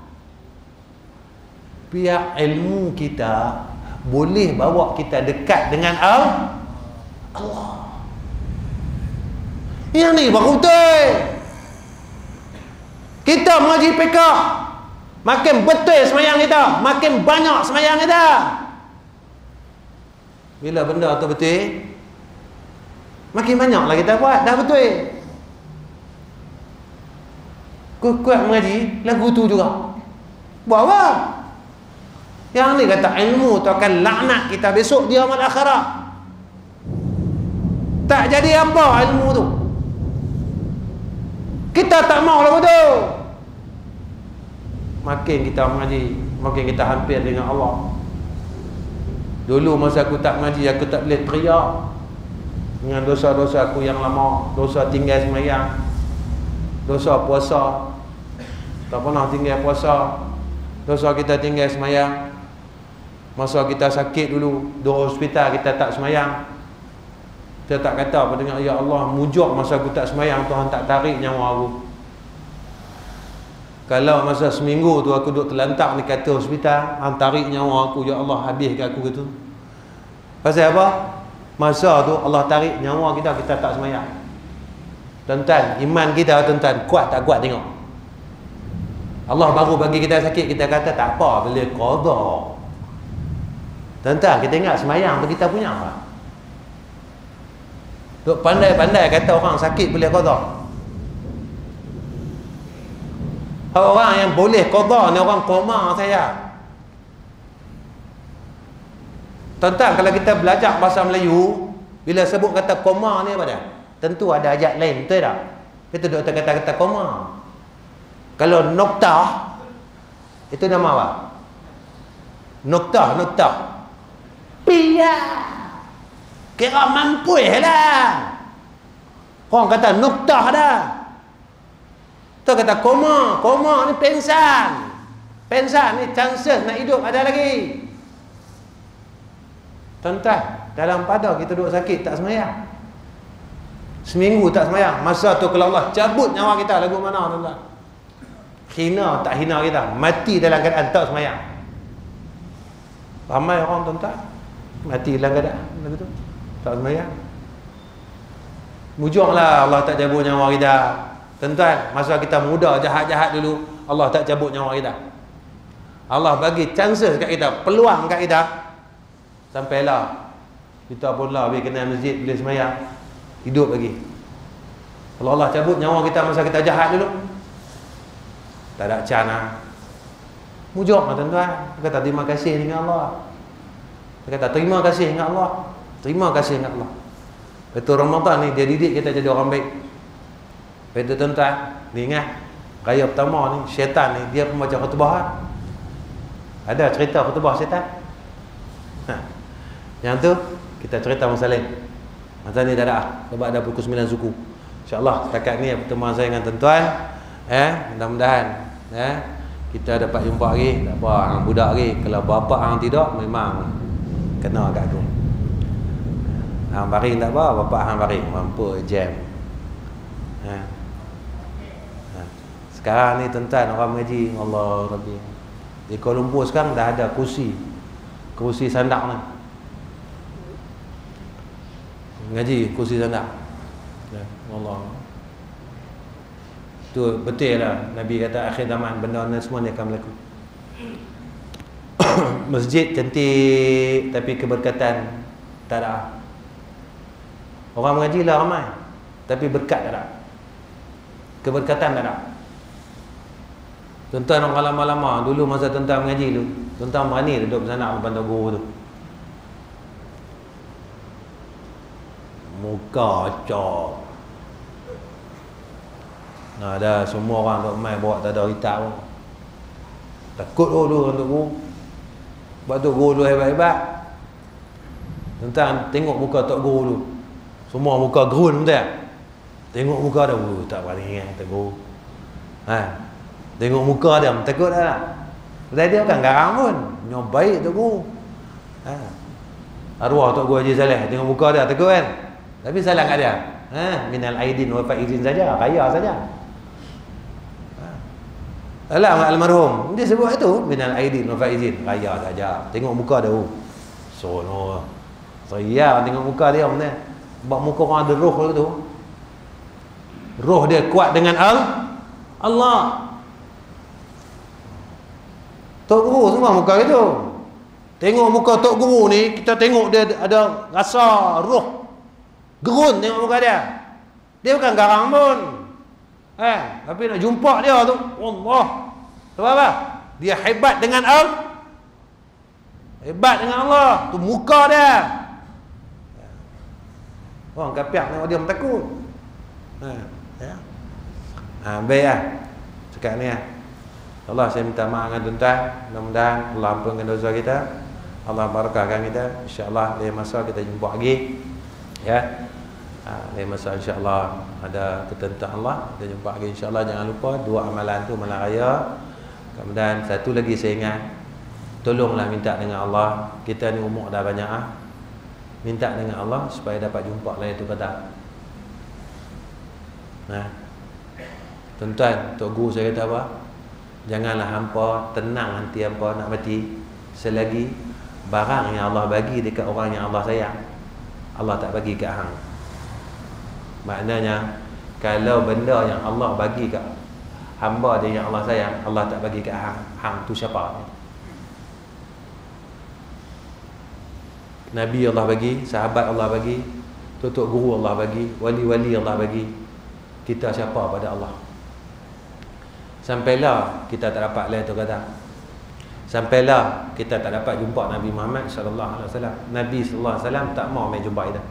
Pihak ilmu kita boleh bawa kita dekat dengan Allah. Yang ni baru betul. Kita mengaji P K, makin betul sembahyang kita, makin banyak sembahyang kita. Bila benda tu betul, makin banyaklah kita buat. Dah betul. Kuat-kuat mengaji lagu tu juga. Buat apa? Yang ni kata ilmu tu akan laknat kita besok di amal akhirat. Tak jadi apa ilmu tu. Kita tak mau lagu tu. Makin kita mengaji, makin kita hampir dengan Allah. Dulu masa aku tak mengaji, aku tak boleh teriak dengan dosa-dosa aku yang lama. Dosa tinggal sembahyang, dosa puasa, tak pernah tinggal puasa, dosa kita tinggal sembahyang. Masa kita sakit dulu, dua hospital kita tak sembahyang, kita tak kata apa dengan ya Allah, mujur masa aku tak sembahyang, Tuhan tak tarik nyawa aku. Kalau masa seminggu tu aku duduk terlantak di kata hospital, Tuhan tarik nyawa aku, ya Allah habiskan aku gitu. Pasal apa? Masa tu Allah tarik nyawa kita, kita tak sembahyang. Tuan-tuan, iman kita tuan-tuan kuat tak kuat tengok. Allah baru bagi kita sakit, kita kata tak apa, boleh qada. Tuan-tuan, kita ingat sembahyang tu kita punya apa? Duk pandai-pandai kata orang sakit boleh qada. Orang yang boleh qada ni orang koma saya. Tuan-tuan, kalau kita belajar bahasa Melayu, bila sebut kata koma ni apa dia? Tentu ada ayat lain, betul tak? Kita duk kata-kata koma. Kalau noktah, itu nama apa? Noktah, noktah. Pia. Kira mampu lah. Orang kata noktah dah. Tu kata koma, koma ni pensan. Pensan ni chances nak hidup ada lagi. Tuan-tuan, dalam pada kita duduk sakit tak sembahyang. Seminggu tak sembahyang. Masa tu kalau Allah cabut nyawa kita, lagu mana tuan-tuan? Hina tak hina kita, mati dalam keadaan tak sembahyang. Ramai orang tuan-tuan mati dalam keadaan lagu tu tak sembahyang. Mujurlah Allah tak cabut nyawa kita. Tuan-tuan, masa kita muda jahat-jahat dulu, Allah tak cabut nyawa kita. Allah bagi chances kat kita, peluang kat kita. Sampailah kita pula habis kenal masjid, boleh semayang, hidup lagi. Kalau Allah cabut nyawa kita masa kita jahat dulu, tak ada can lah. Mujur lah tuan-tuan. Dia kata terima kasih dengan Allah. Dia kata terima kasih dengan Allah. Terima kasih dengan Allah. Betul Ramadan ni dia didik kita jadi orang baik. Betul tuan-tuan. Ni ingat raya pertama ni syaitan ni dia pembaca khutbah lah. Ada cerita khutbah syaitan. Ha. Yang tu kita cerita masa lain. Masa ni tak ada lah. Sebab ada pukul sembilan suku. InsyaAllah setakat ni pertemuan saya dengan tuan-tuan. Eh, mudah-mudahan eh, kita dapat jumpa lagi. Tak apa, hang budak lagi. Kalau bapa hang tidak, memang kena kat aku. Hang baring tak apa, bapa hang baring. Mampu jam. Eh. Eh. Sekarang ni tuan-tuan orang mengaji, Allah Rabbi. Di Kuala Lumpur sekarang dah ada kursi. Kursi sandak ni. Mengaji kursi sandak. Ya, Allah. Tu betul lah Nabi kata akhir zaman benda ni semua ni akan berlaku. Masjid cantik tapi keberkatan tak ada. Orang mengaji lah ramai tapi berkat tak ada. Keberkatan tak ada. Tuan-tuan orang lama-lama dulu masa tuan-tuan mengaji tu, tuan-tuan berani duduk sana depan tok guru tu. Muka cok. Nah, ada semua orang duk main bawa tak ada hitam pun. Takut dulu untuk guru. Sebab tu guru dulu hebat-hebat. Tuan-tuan tengok muka tok guru dulu. Semua muka gerun betul. Tengok muka dia, oh, tak berani kan tok guru. Ha. Tengok muka dia, takut dah lah. Sebab dia kan garang pun. Nyo baik tok guru. Ha. Arwah tok guru Haji Saleh, tengok muka dia takut kan. Tapi salah kat dia. Ha, minal aidin wa faizin saja, kaya saja. Alah almarhum dia sebut itu minal aidin wa faizin, kaya saja. Tengok muka dia. Sono. Saya tengok muka dia mana? Sebab muka orang ada roh tu. Roh dia kuat dengan al Allah. Tok guru semua muka itu. Tengok muka tok guru ni, kita tengok dia ada rasa roh. Gerun tengok muka dia. Dia bukan garang pun. Eh, tapi nak jumpa dia tu, Allah. Sebab apa? Dia hebat dengan Allah. Hebat dengan Allah. Tu muka dia. Orang kafir tengok dia takut. Ha, ya. Ha, baiklah. Cakap ni ah. Allah saya minta maaf dengan tuan-tuan. Mudah-mudahan Allah ampunkan dosa kita. Allah barakahkan kita. Insya-Allah lain masa kita jumpa lagi. Ya. Ha, lain masa insya-Allah ada ketentuan Allah, kita jumpa lagi insya-Allah. Jangan lupa dua amalan tu malam raya. Kemudian satu lagi saya ingat, tolonglah minta dengan Allah. Kita ni umur dah banyak ah. Minta dengan Allah supaya dapat jumpa Lailatul Qadar. Nah. Tuan-tuan, tok guru saya kata apa? Janganlah hampa tenang nanti hampa nak mati selagi barang yang Allah bagi dekat orang yang Allah sayang, Allah tak bagi kat hang. Maknanya kalau benda yang Allah bagi kat hamba dia yang Allah sayang, Allah tak bagi kat hang, hang tu siapa? Nabi Allah bagi, sahabat Allah bagi, tutuk guru Allah bagi, wali-wali Allah bagi. Kita siapa pada Allah? Sampailah kita tak dapat Lailatul Qadar. Sampailah kita tak dapat jumpa Nabi Muhammad sallallahu alaihi wasallam. Nabi sallallahu alaihi wasallam tak mau main jumpa kita.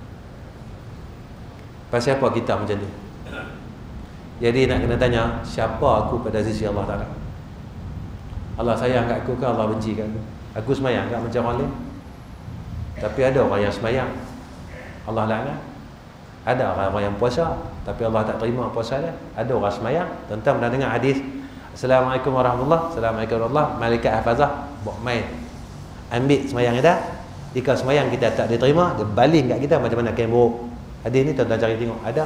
Pasal apa kita macam tu? Jadi nak kena tanya, siapa aku pada sisi Allah Taala? Allah sayang kat aku ke Allah benci kat aku? Aku semayang tak macam orang lain? Tapi ada orang yang semayang, Allah laknat. Ada orang yang puasa, tapi Allah tak terima puasa dia. Ada orang semayang. Tuan-tuan pernah dengar hadis Assalamualaikum warahmatullahi wabarakatuh, Assalamualaikum warahmatullahi wabarakatuh, malaikat hafazah buat main ambil semayang kita. Jika semayang kita tak diterima, dia baling kat kita macam mana kain buruk. Hadis ni tuan-tuan cari tengok, ada.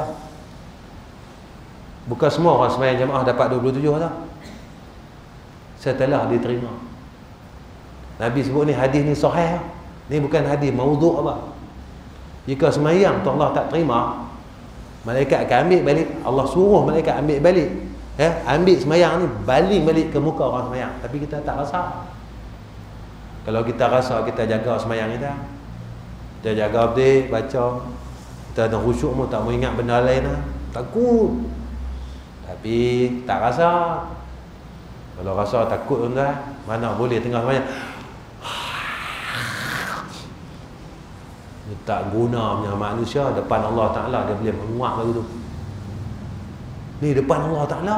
Bukan semua orang semayang jemaah dapat dua puluh tujuh tau. Setelah diterima. Nabi sebut ni hadis ni sahih. Ni bukan hadis maudhu' apa. Jika semayang tu Allah tak terima, malaikat akan ambil balik. Allah suruh malaikat ambil balik. Ya, ambil semayang ni baling balik ke muka orang semayang. Tapi kita tak rasa. Kalau kita rasa kita jaga semayang kita, kita jaga betul, baca, kita ada khusyuk pun tak mau ingat benda lain lah. Takut. Tapi tak rasa. Kalau rasa takut tuan-tuan, mana boleh tengah semayang. Dia tak guna punya manusia depan Allah Ta'ala, dia boleh menguak lagu tu. Ni depan Allah Ta'ala.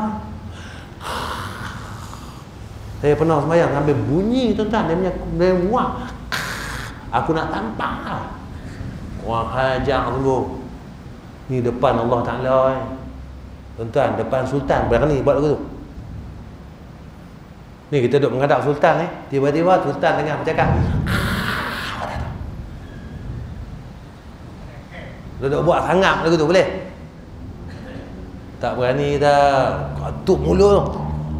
Saya pernah semayang ambil bunyi tuan-tuan, dia punya dia muak. Aku nak tampar. Orang hajar sungguh. Ni depan Allah Ta'ala eh. Tuan-tuan, depan sultan berani buat lagu tu. Ni kita duduk menghadap sultan eh. Tiba-tiba sultan tengah bercakap. Duduk buat sangap lagu tu boleh? Tak berani dah. Katuk mulut.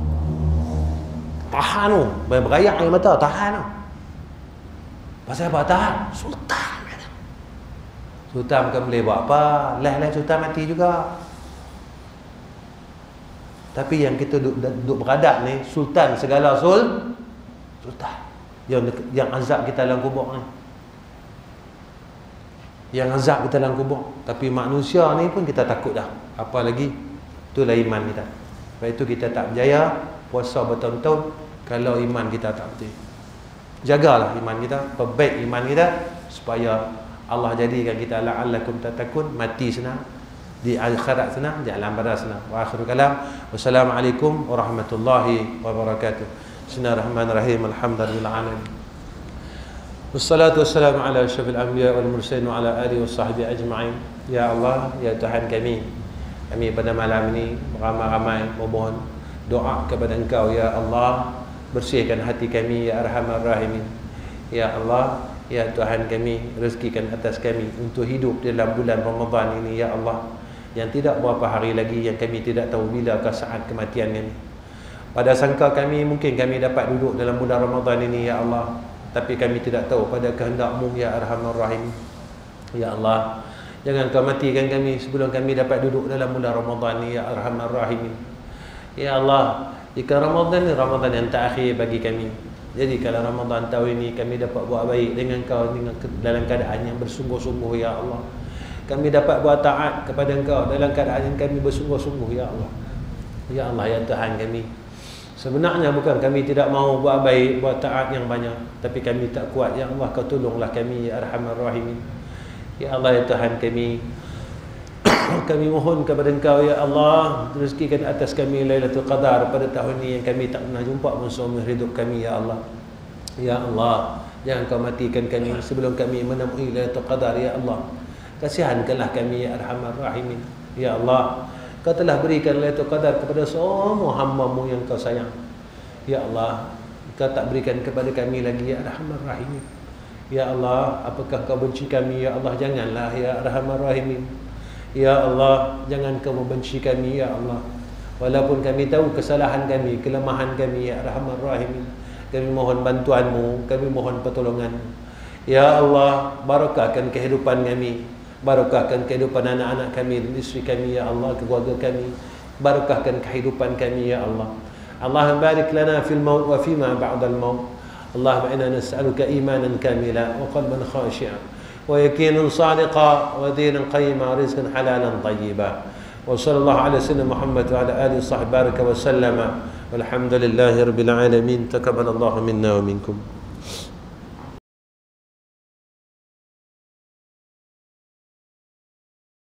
Tahan tu. Berayak air mata. Tahan tu. Pasal apa tahan? Sultan. Sultan bukan boleh buat apa. Leh-leh sultan mati juga. Tapi yang kita duduk, duduk beradab ni, sultan segala sul sultan. Yang, yang azab kita dalam kubur ni. Yang azab kita dalam kubur. Tapi manusia ni pun kita takut dah. Apa lagi? Itulah iman kita. Sebab itu kita tak berjaya puasa bertahun-tahun kalau iman kita tak betul. Jagalah iman kita, perbaik iman kita supaya Allah jadikan kita la'allakum tattaqun, mati senang, di akhirat senang, di alam barzakh senang. Wa akhiru kalam. Wassalamualaikum warahmatullahi wabarakatuh. Bismillahirrahmanirrahim. Alhamdulillah alamin. Wassalatu wassalamu ala asyrafil anbiya wal mursalin wa ala alihi washabbihi ajma'in. Ya Allah, ya Tuhan kami, kami pada malam ini ramai-ramai memohon doa kepada Engkau ya Allah, bersihkan hati kami ya Arhamar Rahimin. Ya Allah, ya Tuhan kami, rezekikan atas kami untuk hidup dalam bulan Ramadan ini ya Allah, yang tidak berapa hari lagi, yang kami tidak tahu bilakah saat kematian kami. Pada sangka kami mungkin kami dapat duduk dalam bulan Ramadan ini ya Allah, tapi kami tidak tahu pada kehendak-Mu ya Arhamar Rahim. Ya Allah, jangan Kau matikan kami sebelum kami dapat duduk dalam bulan Ramadan ini ya Arhamar Rahimin. Ya Allah, jika Ramadan ini Ramadan yang terakhir bagi kami, jadi kalau Ramadan tahun ini kami dapat buat baik dengan Kau dengan dalam keadaan yang bersungguh-sungguh ya Allah, kami dapat buat taat kepada Engkau dalam keadaan yang kami bersungguh-sungguh ya Allah. Ya Allah, ya Tuhan kami, sebenarnya bukan kami tidak mahu buat baik, buat taat yang banyak, tapi kami tak kuat ya Allah. Kau tolonglah kami ya Arhamar Rahimin. Ya Allah, ya Tuhan kami, kami mohon kepada Engkau ya Allah, rezekikan atas kami Lailatul Qadar pada tahun ini yang kami tak pernah jumpa pun seumur hidup kami ya Allah. Ya Allah, jangan Kau matikan kami sebelum kami menemui Lailatul Qadar ya Allah. Kasihankanlah kami ya Arhamar Rahimin. Ya Allah, Kau telah berikan Lailatul Qadar kepada semua hamba-Mu yang Kau sayang. Ya Allah, Kau tak berikan kepada kami lagi ya Arhamar Rahimin. Ya Allah, apakah Kau benci kami ya Allah? Janganlah ya Arhamar Rahimin. Ya Allah, jangan Kau membenci kami ya Allah. Walaupun kami tahu kesalahan kami, kelemahan kami ya Arhamar Rahimin, kami mohon bantuan-Mu, kami mohon pertolongan. Ya Allah, barakahkan kehidupan kami, barakahkan kehidupan anak-anak kami dan isteri kami ya Allah, keluarga kami. Barakahkan kehidupan kami ya Allah. Allahumma barik lana fil maut wa fima ba'dal maut. Allahumma inna nas'aluka imanan kamila wa qalban khashi'an wa yaqinan sadiqan wa dinan qayyima wa rizqan halalan tayyiban. Wa sallallahu ala sayyidina Muhammad wa ala alihi wa sahbihi baraka wa sallama. Walhamdulillahi rabbil alamin. Taqabbalallahu minna wa minkum.